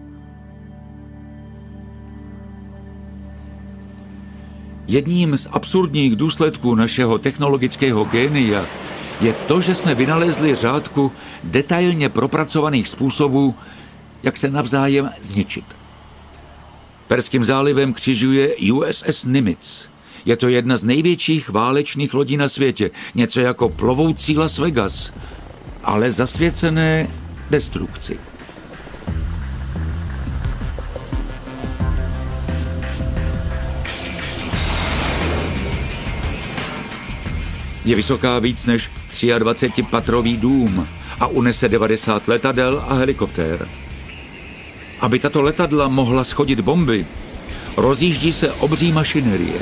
Jedním z absurdních důsledků našeho technologického génia je to, že jsme vynalezli řádku detailně propracovaných způsobů, jak se navzájem zničit. Perským zálivem křižuje USS Nimitz. Je to jedna z největších válečných lodí na světě, něco jako plovoucí Las Vegas, ale zasvěcené destrukci. Je vysoká víc než 23patrový dům a unese 90 letadel a helikoptér. Aby tato letadla mohla schodit bomby, rozjíždí se obří mašinerie.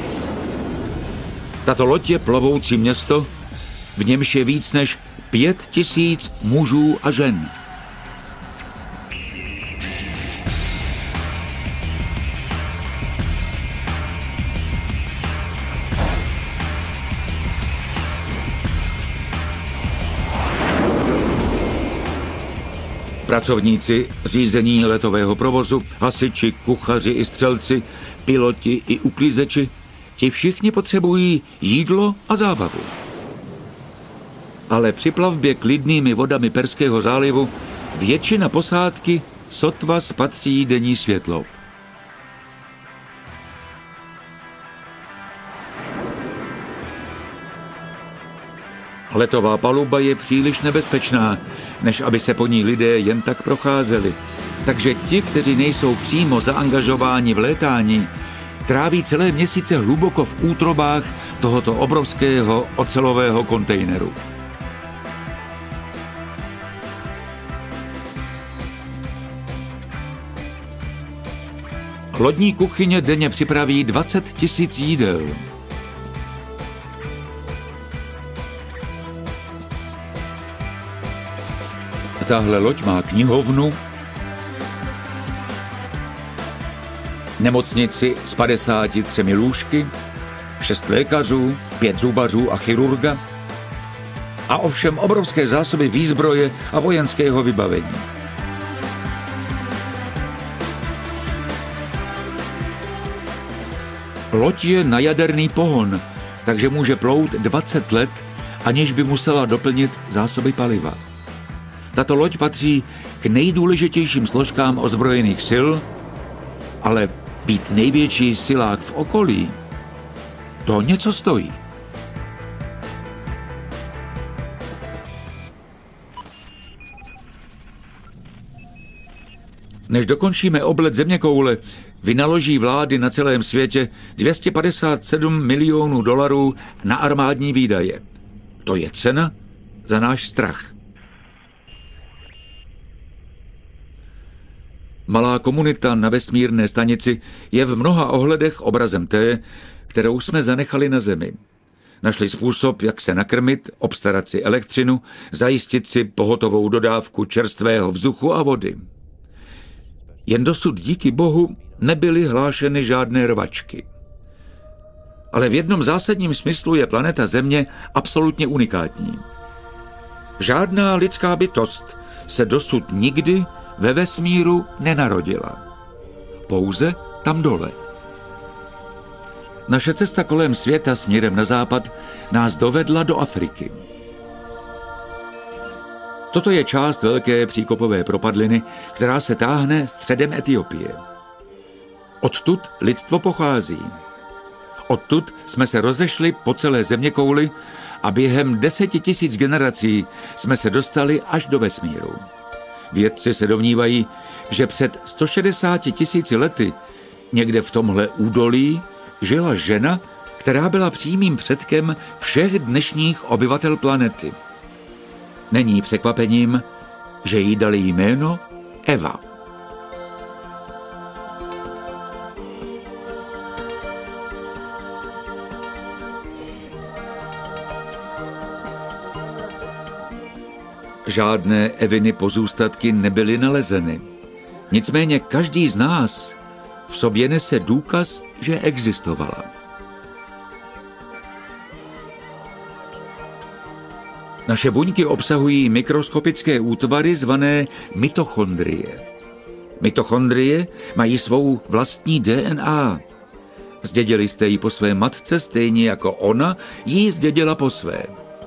Tato loď je plovoucí město, v němž je víc než 5000 mužů a žen. Pracovníci řízení letového provozu, hasiči, kuchaři i střelci, piloti i uklízeči, ti všichni potřebují jídlo a zábavu. Ale při plavbě klidnými vodami Perského zálivu většina posádky sotva spatří denní světlo. Letová paluba je příliš nebezpečná, než aby se po ní lidé jen tak procházeli. Takže ti, kteří nejsou přímo zaangažováni v létání, tráví celé měsíce hluboko v útrobách tohoto obrovského ocelového kontejneru. Lodní kuchyně denně připraví 20 000 jídel. Tahle loď má knihovnu, nemocnici s 53 lůžky, 6 lékařů, 5 zubařů a chirurga a ovšem obrovské zásoby výzbroje a vojenského vybavení. Loď je na jaderný pohon, takže může plout 20 let, aniž by musela doplnit zásoby paliva. Tato loď patří k nejdůležitějším složkám ozbrojených sil, ale být největší silák v okolí, to něco stojí. Než dokončíme oblet zeměkoule, vynaloží vlády na celém světě $257 milionů na armádní výdaje. To je cena za náš strach. Malá komunita na vesmírné stanici je v mnoha ohledech obrazem té, kterou jsme zanechali na Zemi. Našli způsob, jak se nakrmit, obstarat si elektřinu, zajistit si pohotovou dodávku čerstvého vzduchu a vody. Jen dosud díky Bohu nebyly hlášeny žádné rvačky. Ale v jednom zásadním smyslu je planeta Země absolutně unikátní. Žádná lidská bytost se dosud nikdy ve vesmíru nenarodila. Pouze tam dole. Naše cesta kolem světa směrem na západ nás dovedla do Afriky. Toto je část velké příkopové propadliny, která se táhne středem Etiopie. Odtud lidstvo pochází. Odtud jsme se rozešli po celé zeměkouli a během 10 000 generací jsme se dostali až do vesmíru. Vědci se domnívají, že před 160 000 lety někde v tomhle údolí žila žena, která byla přímým předkem všech dnešních obyvatel planety. Není překvapením, že jí dali jméno Eva. Žádné Eviny pozůstatky nebyly nalezeny. Nicméně každý z nás v sobě nese důkaz, že existovala. Naše buňky obsahují mikroskopické útvary zvané mitochondrie. Mitochondrie mají svou vlastní DNA. Zdědili jste ji po své matce stejně jako ona ji zdědila po své.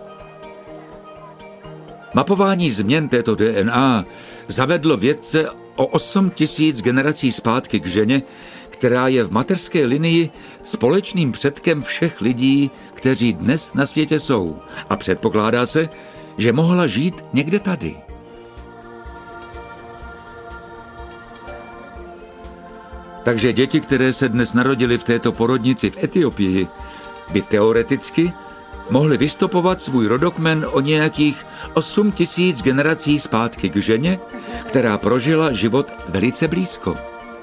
Mapování změn této DNA zavedlo vědce o 8 000 generací zpátky k ženě, která je v mateřské linii společným předkem všech lidí, kteří dnes na světě jsou. A předpokládá se, že mohla žít někde tady. Takže děti, které se dnes narodily v této porodnici v Etiopii, by teoreticky mohly vystopovat svůj rodokmen o nějakých 8 000 generací zpátky k ženě, která prožila život velice blízko.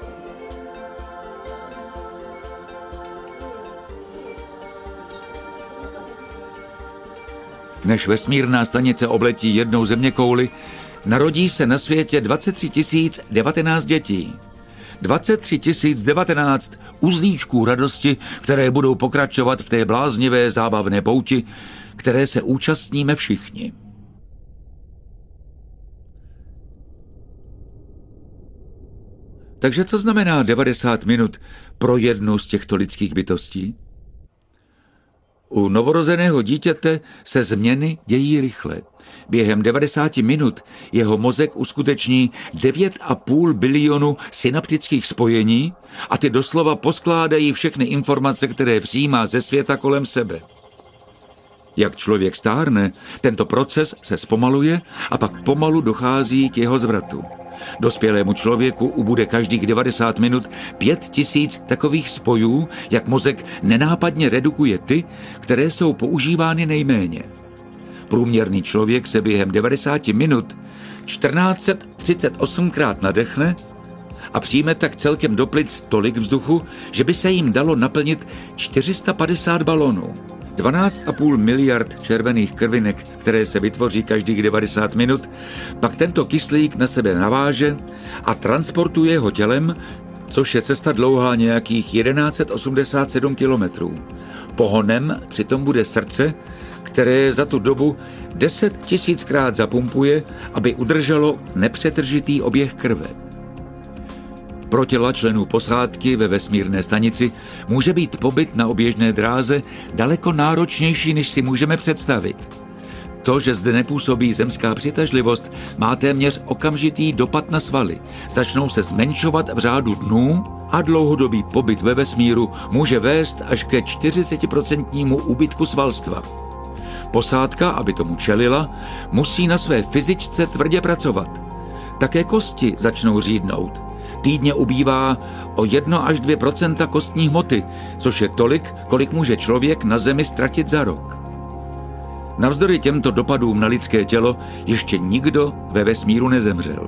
Než vesmírná stanice obletí jednou zeměkouli, narodí se na světě 23 019 dětí. 23 019 uzlíčků radosti, které budou pokračovat v té bláznivé zábavné pouti, které se účastníme všichni. Takže co znamená 90 minut pro jednu z těchto lidských bytostí? U novorozeného dítěte se změny dějí rychle. Během 90 minut jeho mozek uskuteční 9,5 bilionu synaptických spojení a ty doslova poskládají všechny informace, které přijímá ze světa kolem sebe. Jak člověk stárne, tento proces se zpomaluje a pak pomalu dochází k jeho zvratu. Dospělému člověku ubude každých 90 minut 5000 takových spojů, jak mozek nenápadně redukuje ty, které jsou používány nejméně. Průměrný člověk se během 90 minut 1438krát nadechne a přijme tak celkem do plic tolik vzduchu, že by se jim dalo naplnit 450 balonů. 12,5 miliard červených krvinek, které se vytvoří každých 90 minut, pak tento kyslík na sebe naváže a transportuje ho tělem, což je cesta dlouhá nějakých 1187 kilometrů. Pohonem přitom bude srdce, které za tu dobu 10 000krát zapumpuje, aby udrželo nepřetržitý oběh krve. Pro těla členů posádky ve vesmírné stanici může být pobyt na oběžné dráze daleko náročnější, než si můžeme představit. To, že zde nepůsobí zemská přitažlivost, má téměř okamžitý dopad na svaly. Začnou se zmenšovat v řádu dnů a dlouhodobý pobyt ve vesmíru může vést až ke 40% úbytku svalstva. Posádka, aby tomu čelila, musí na své fyzičce tvrdě pracovat. Také kosti začnou řídnout. Týdně ubývá o 1 až 2% kostní hmoty, což je tolik, kolik může člověk na Zemi ztratit za rok. Navzdory těmto dopadům na lidské tělo ještě nikdo ve vesmíru nezemřel.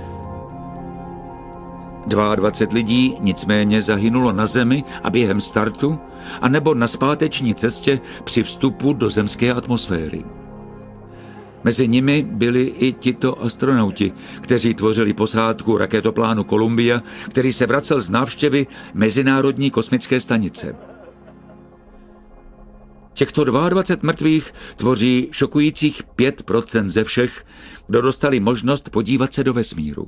22 lidí nicméně zahynulo na Zemi a během startu, anebo na zpáteční cestě při vstupu do zemské atmosféry. Mezi nimi byli i tito astronauti, kteří tvořili posádku raketoplánu Columbia, který se vracel z návštěvy Mezinárodní kosmické stanice. Těchto 22 mrtvých tvoří šokujících 5% ze všech, kdo dostali možnost podívat se do vesmíru.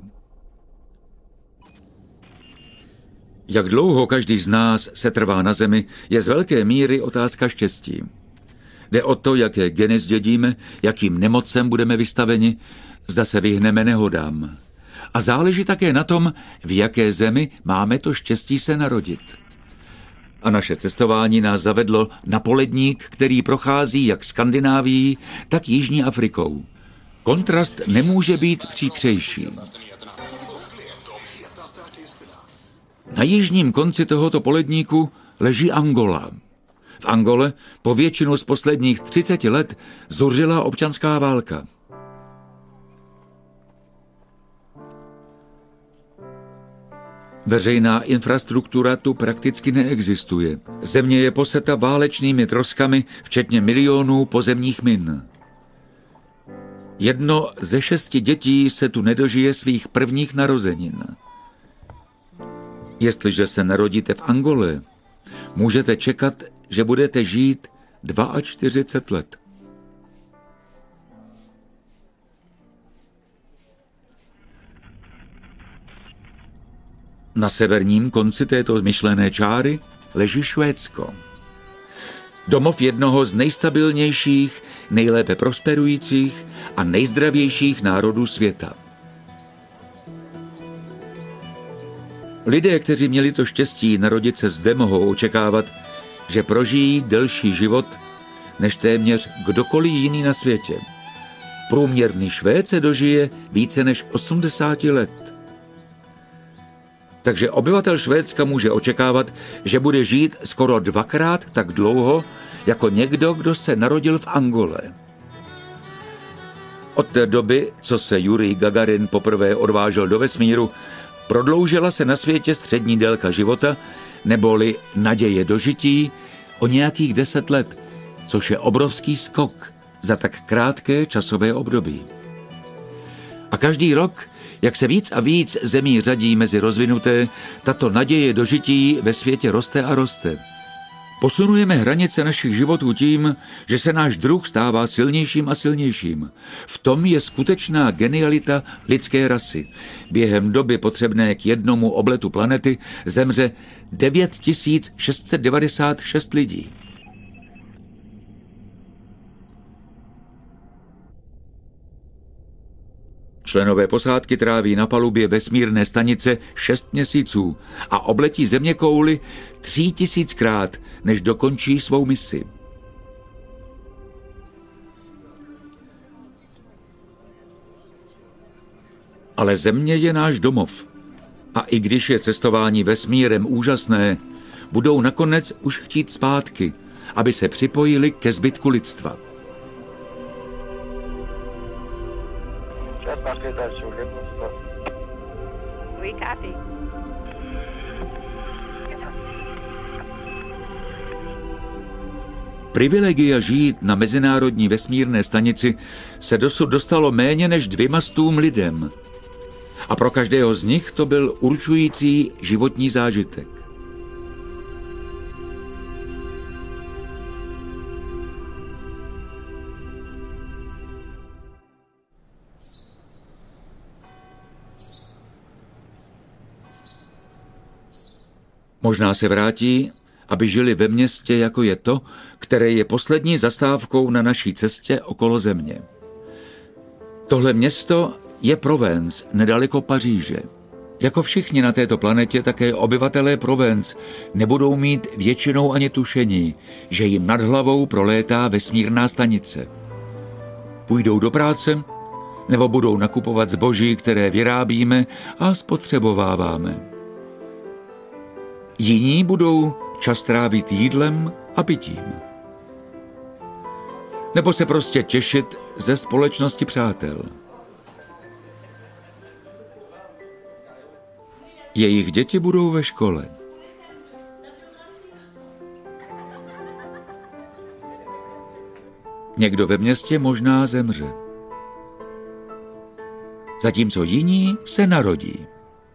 Jak dlouho každý z nás se trvá na Zemi, je z velké míry otázka štěstí. Jde o to, jaké geny zdědíme, jakým nemocem budeme vystaveni, zda se vyhneme nehodám. A záleží také na tom, v jaké zemi máme to štěstí se narodit. A naše cestování nás zavedlo na poledník, který prochází jak Skandinávií, tak Jižní Afrikou. Kontrast nemůže být příkřejší. Na jižním konci tohoto poledníku leží Angola. V Angole po většinu z posledních 30 let zuřila občanská válka. Veřejná infrastruktura tu prakticky neexistuje. Země je poseta válečnými troskami, včetně milionů pozemních min. 1 ze 6 dětí se tu nedožije svých prvních narozenin. Jestliže se narodíte v Angole, můžete čekat, že budete žít 42 let. Na severním konci této myšlené čáry leží Švédsko. Domov jednoho z nejstabilnějších, nejlépe prosperujících a nejzdravějších národů světa. Lidé, kteří měli to štěstí narodit se zde, mohou očekávat, že prožijí delší život než téměř kdokoliv jiný na světě. Průměrný Švéd se dožije více než 80 let. Takže obyvatel Švédska může očekávat, že bude žít skoro 2krát tak dlouho, jako někdo, kdo se narodil v Angole. Od té doby, co se Jurij Gagarin poprvé odvážel do vesmíru, prodloužila se na světě střední délka života, neboli naděje dožití, o nějakých 10 let, což je obrovský skok za tak krátké časové období. A každý rok, jak se víc a víc zemí řadí mezi rozvinuté, tato naděje dožití ve světě roste a roste. Posunujeme hranice našich životů tím, že se náš druh stává silnějším a silnějším. V tom je skutečná genialita lidské rasy. Během doby potřebné k jednomu obletu planety zemře 9696 lidí. Členové posádky tráví na palubě vesmírné stanice 6 měsíců a obletí zeměkouli 3000krát, než dokončí svou misi. Ale Země je náš domov. A i když je cestování vesmírem úžasné, budou nakonec už chtít zpátky, aby se připojili ke zbytku lidstva. We copy. Privilegia žít na mezinárodní vesmírné stanici se dosud dostalo méně než 200 lidem. A pro každého z nich to byl určující životní zážitek. Možná se vrátí, aby žili ve městě, jako je to, které je poslední zastávkou na naší cestě okolo Země. Tohle město je Provence, nedaleko Paříže. Jako všichni na této planetě, také obyvatelé Provence nebudou mít většinou ani tušení, že jim nad hlavou prolétá vesmírná stanice. Půjdou do práce, nebo budou nakupovat zboží, které vyrábíme a spotřebováváme. Jiní budou čas trávit jídlem a pitím. Nebo se prostě těšit ze společnosti přátel. Jejich děti budou ve škole. Někdo ve městě možná zemře. Zatímco jiní se narodí.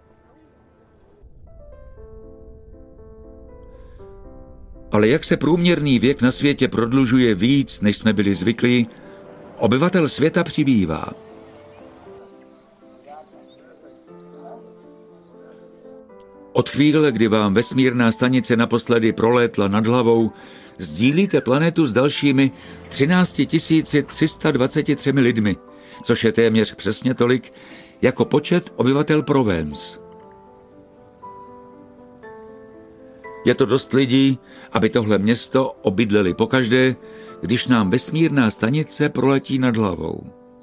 Ale jak se průměrný věk na světě prodlužuje víc, než jsme byli zvyklí, obyvatel světa přibývá. Od chvíle, kdy vám vesmírná stanice naposledy prolétla nad hlavou, sdílíte planetu s dalšími 13 323 lidmi, což je téměř přesně tolik, jako počet obyvatel Provence. Je to dost lidí, aby tohle město obydleli pokaždé, když nám vesmírná stanice proletí nad hlavou.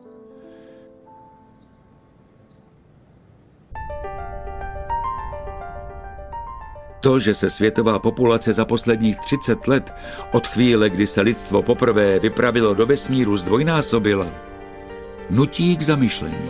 To, že se světová populace za posledních 30 let od chvíle, kdy se lidstvo poprvé vypravilo do vesmíru, zdvojnásobila, nutí k zamyšlení.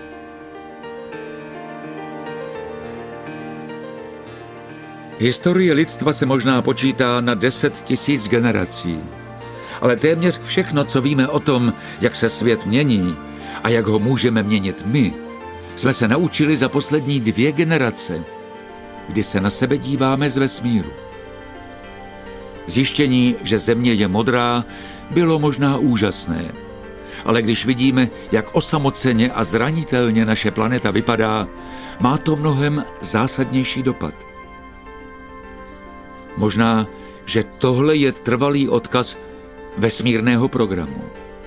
Historie lidstva se možná počítá na 10 000 generací. Ale téměř všechno, co víme o tom, jak se svět mění, A jak ho můžeme měnit my, jsme se naučili za poslední 2 generace, kdy se na sebe díváme z vesmíru. Zjištění, že Země je modrá, bylo možná úžasné. Ale když vidíme, jak osamoceně a zranitelně naše planeta vypadá, má to mnohem zásadnější dopad. Možná, že tohle je trvalý odkaz vesmírného programu.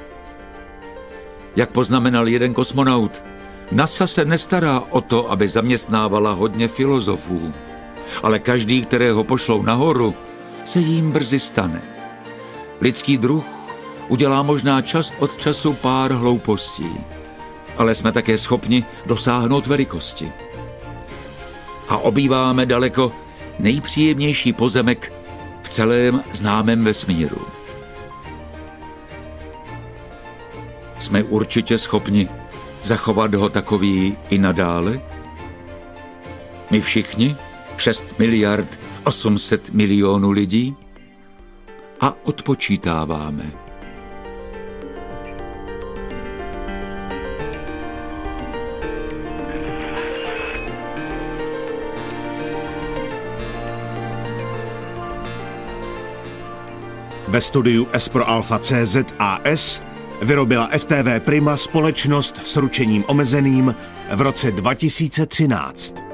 Jak poznamenal jeden kosmonaut, NASA se nestará o to, aby zaměstnávala hodně filozofů, ale každý, kterého pošlou nahoru, se jím brzy stane. Lidský druh udělá možná čas od času pár hloupostí, ale jsme také schopni dosáhnout velikosti. A obýváme daleko nejpříjemnější pozemek v celém známém vesmíru. Jsme určitě schopni zachovat ho takový i nadále? My všichni, 6 miliard 800 milionů lidí? A odpočítáváme. Ve studiu S pro Alfa CZ a S vyrobila FTV Prima společnost s ručením omezeným v roce 2013.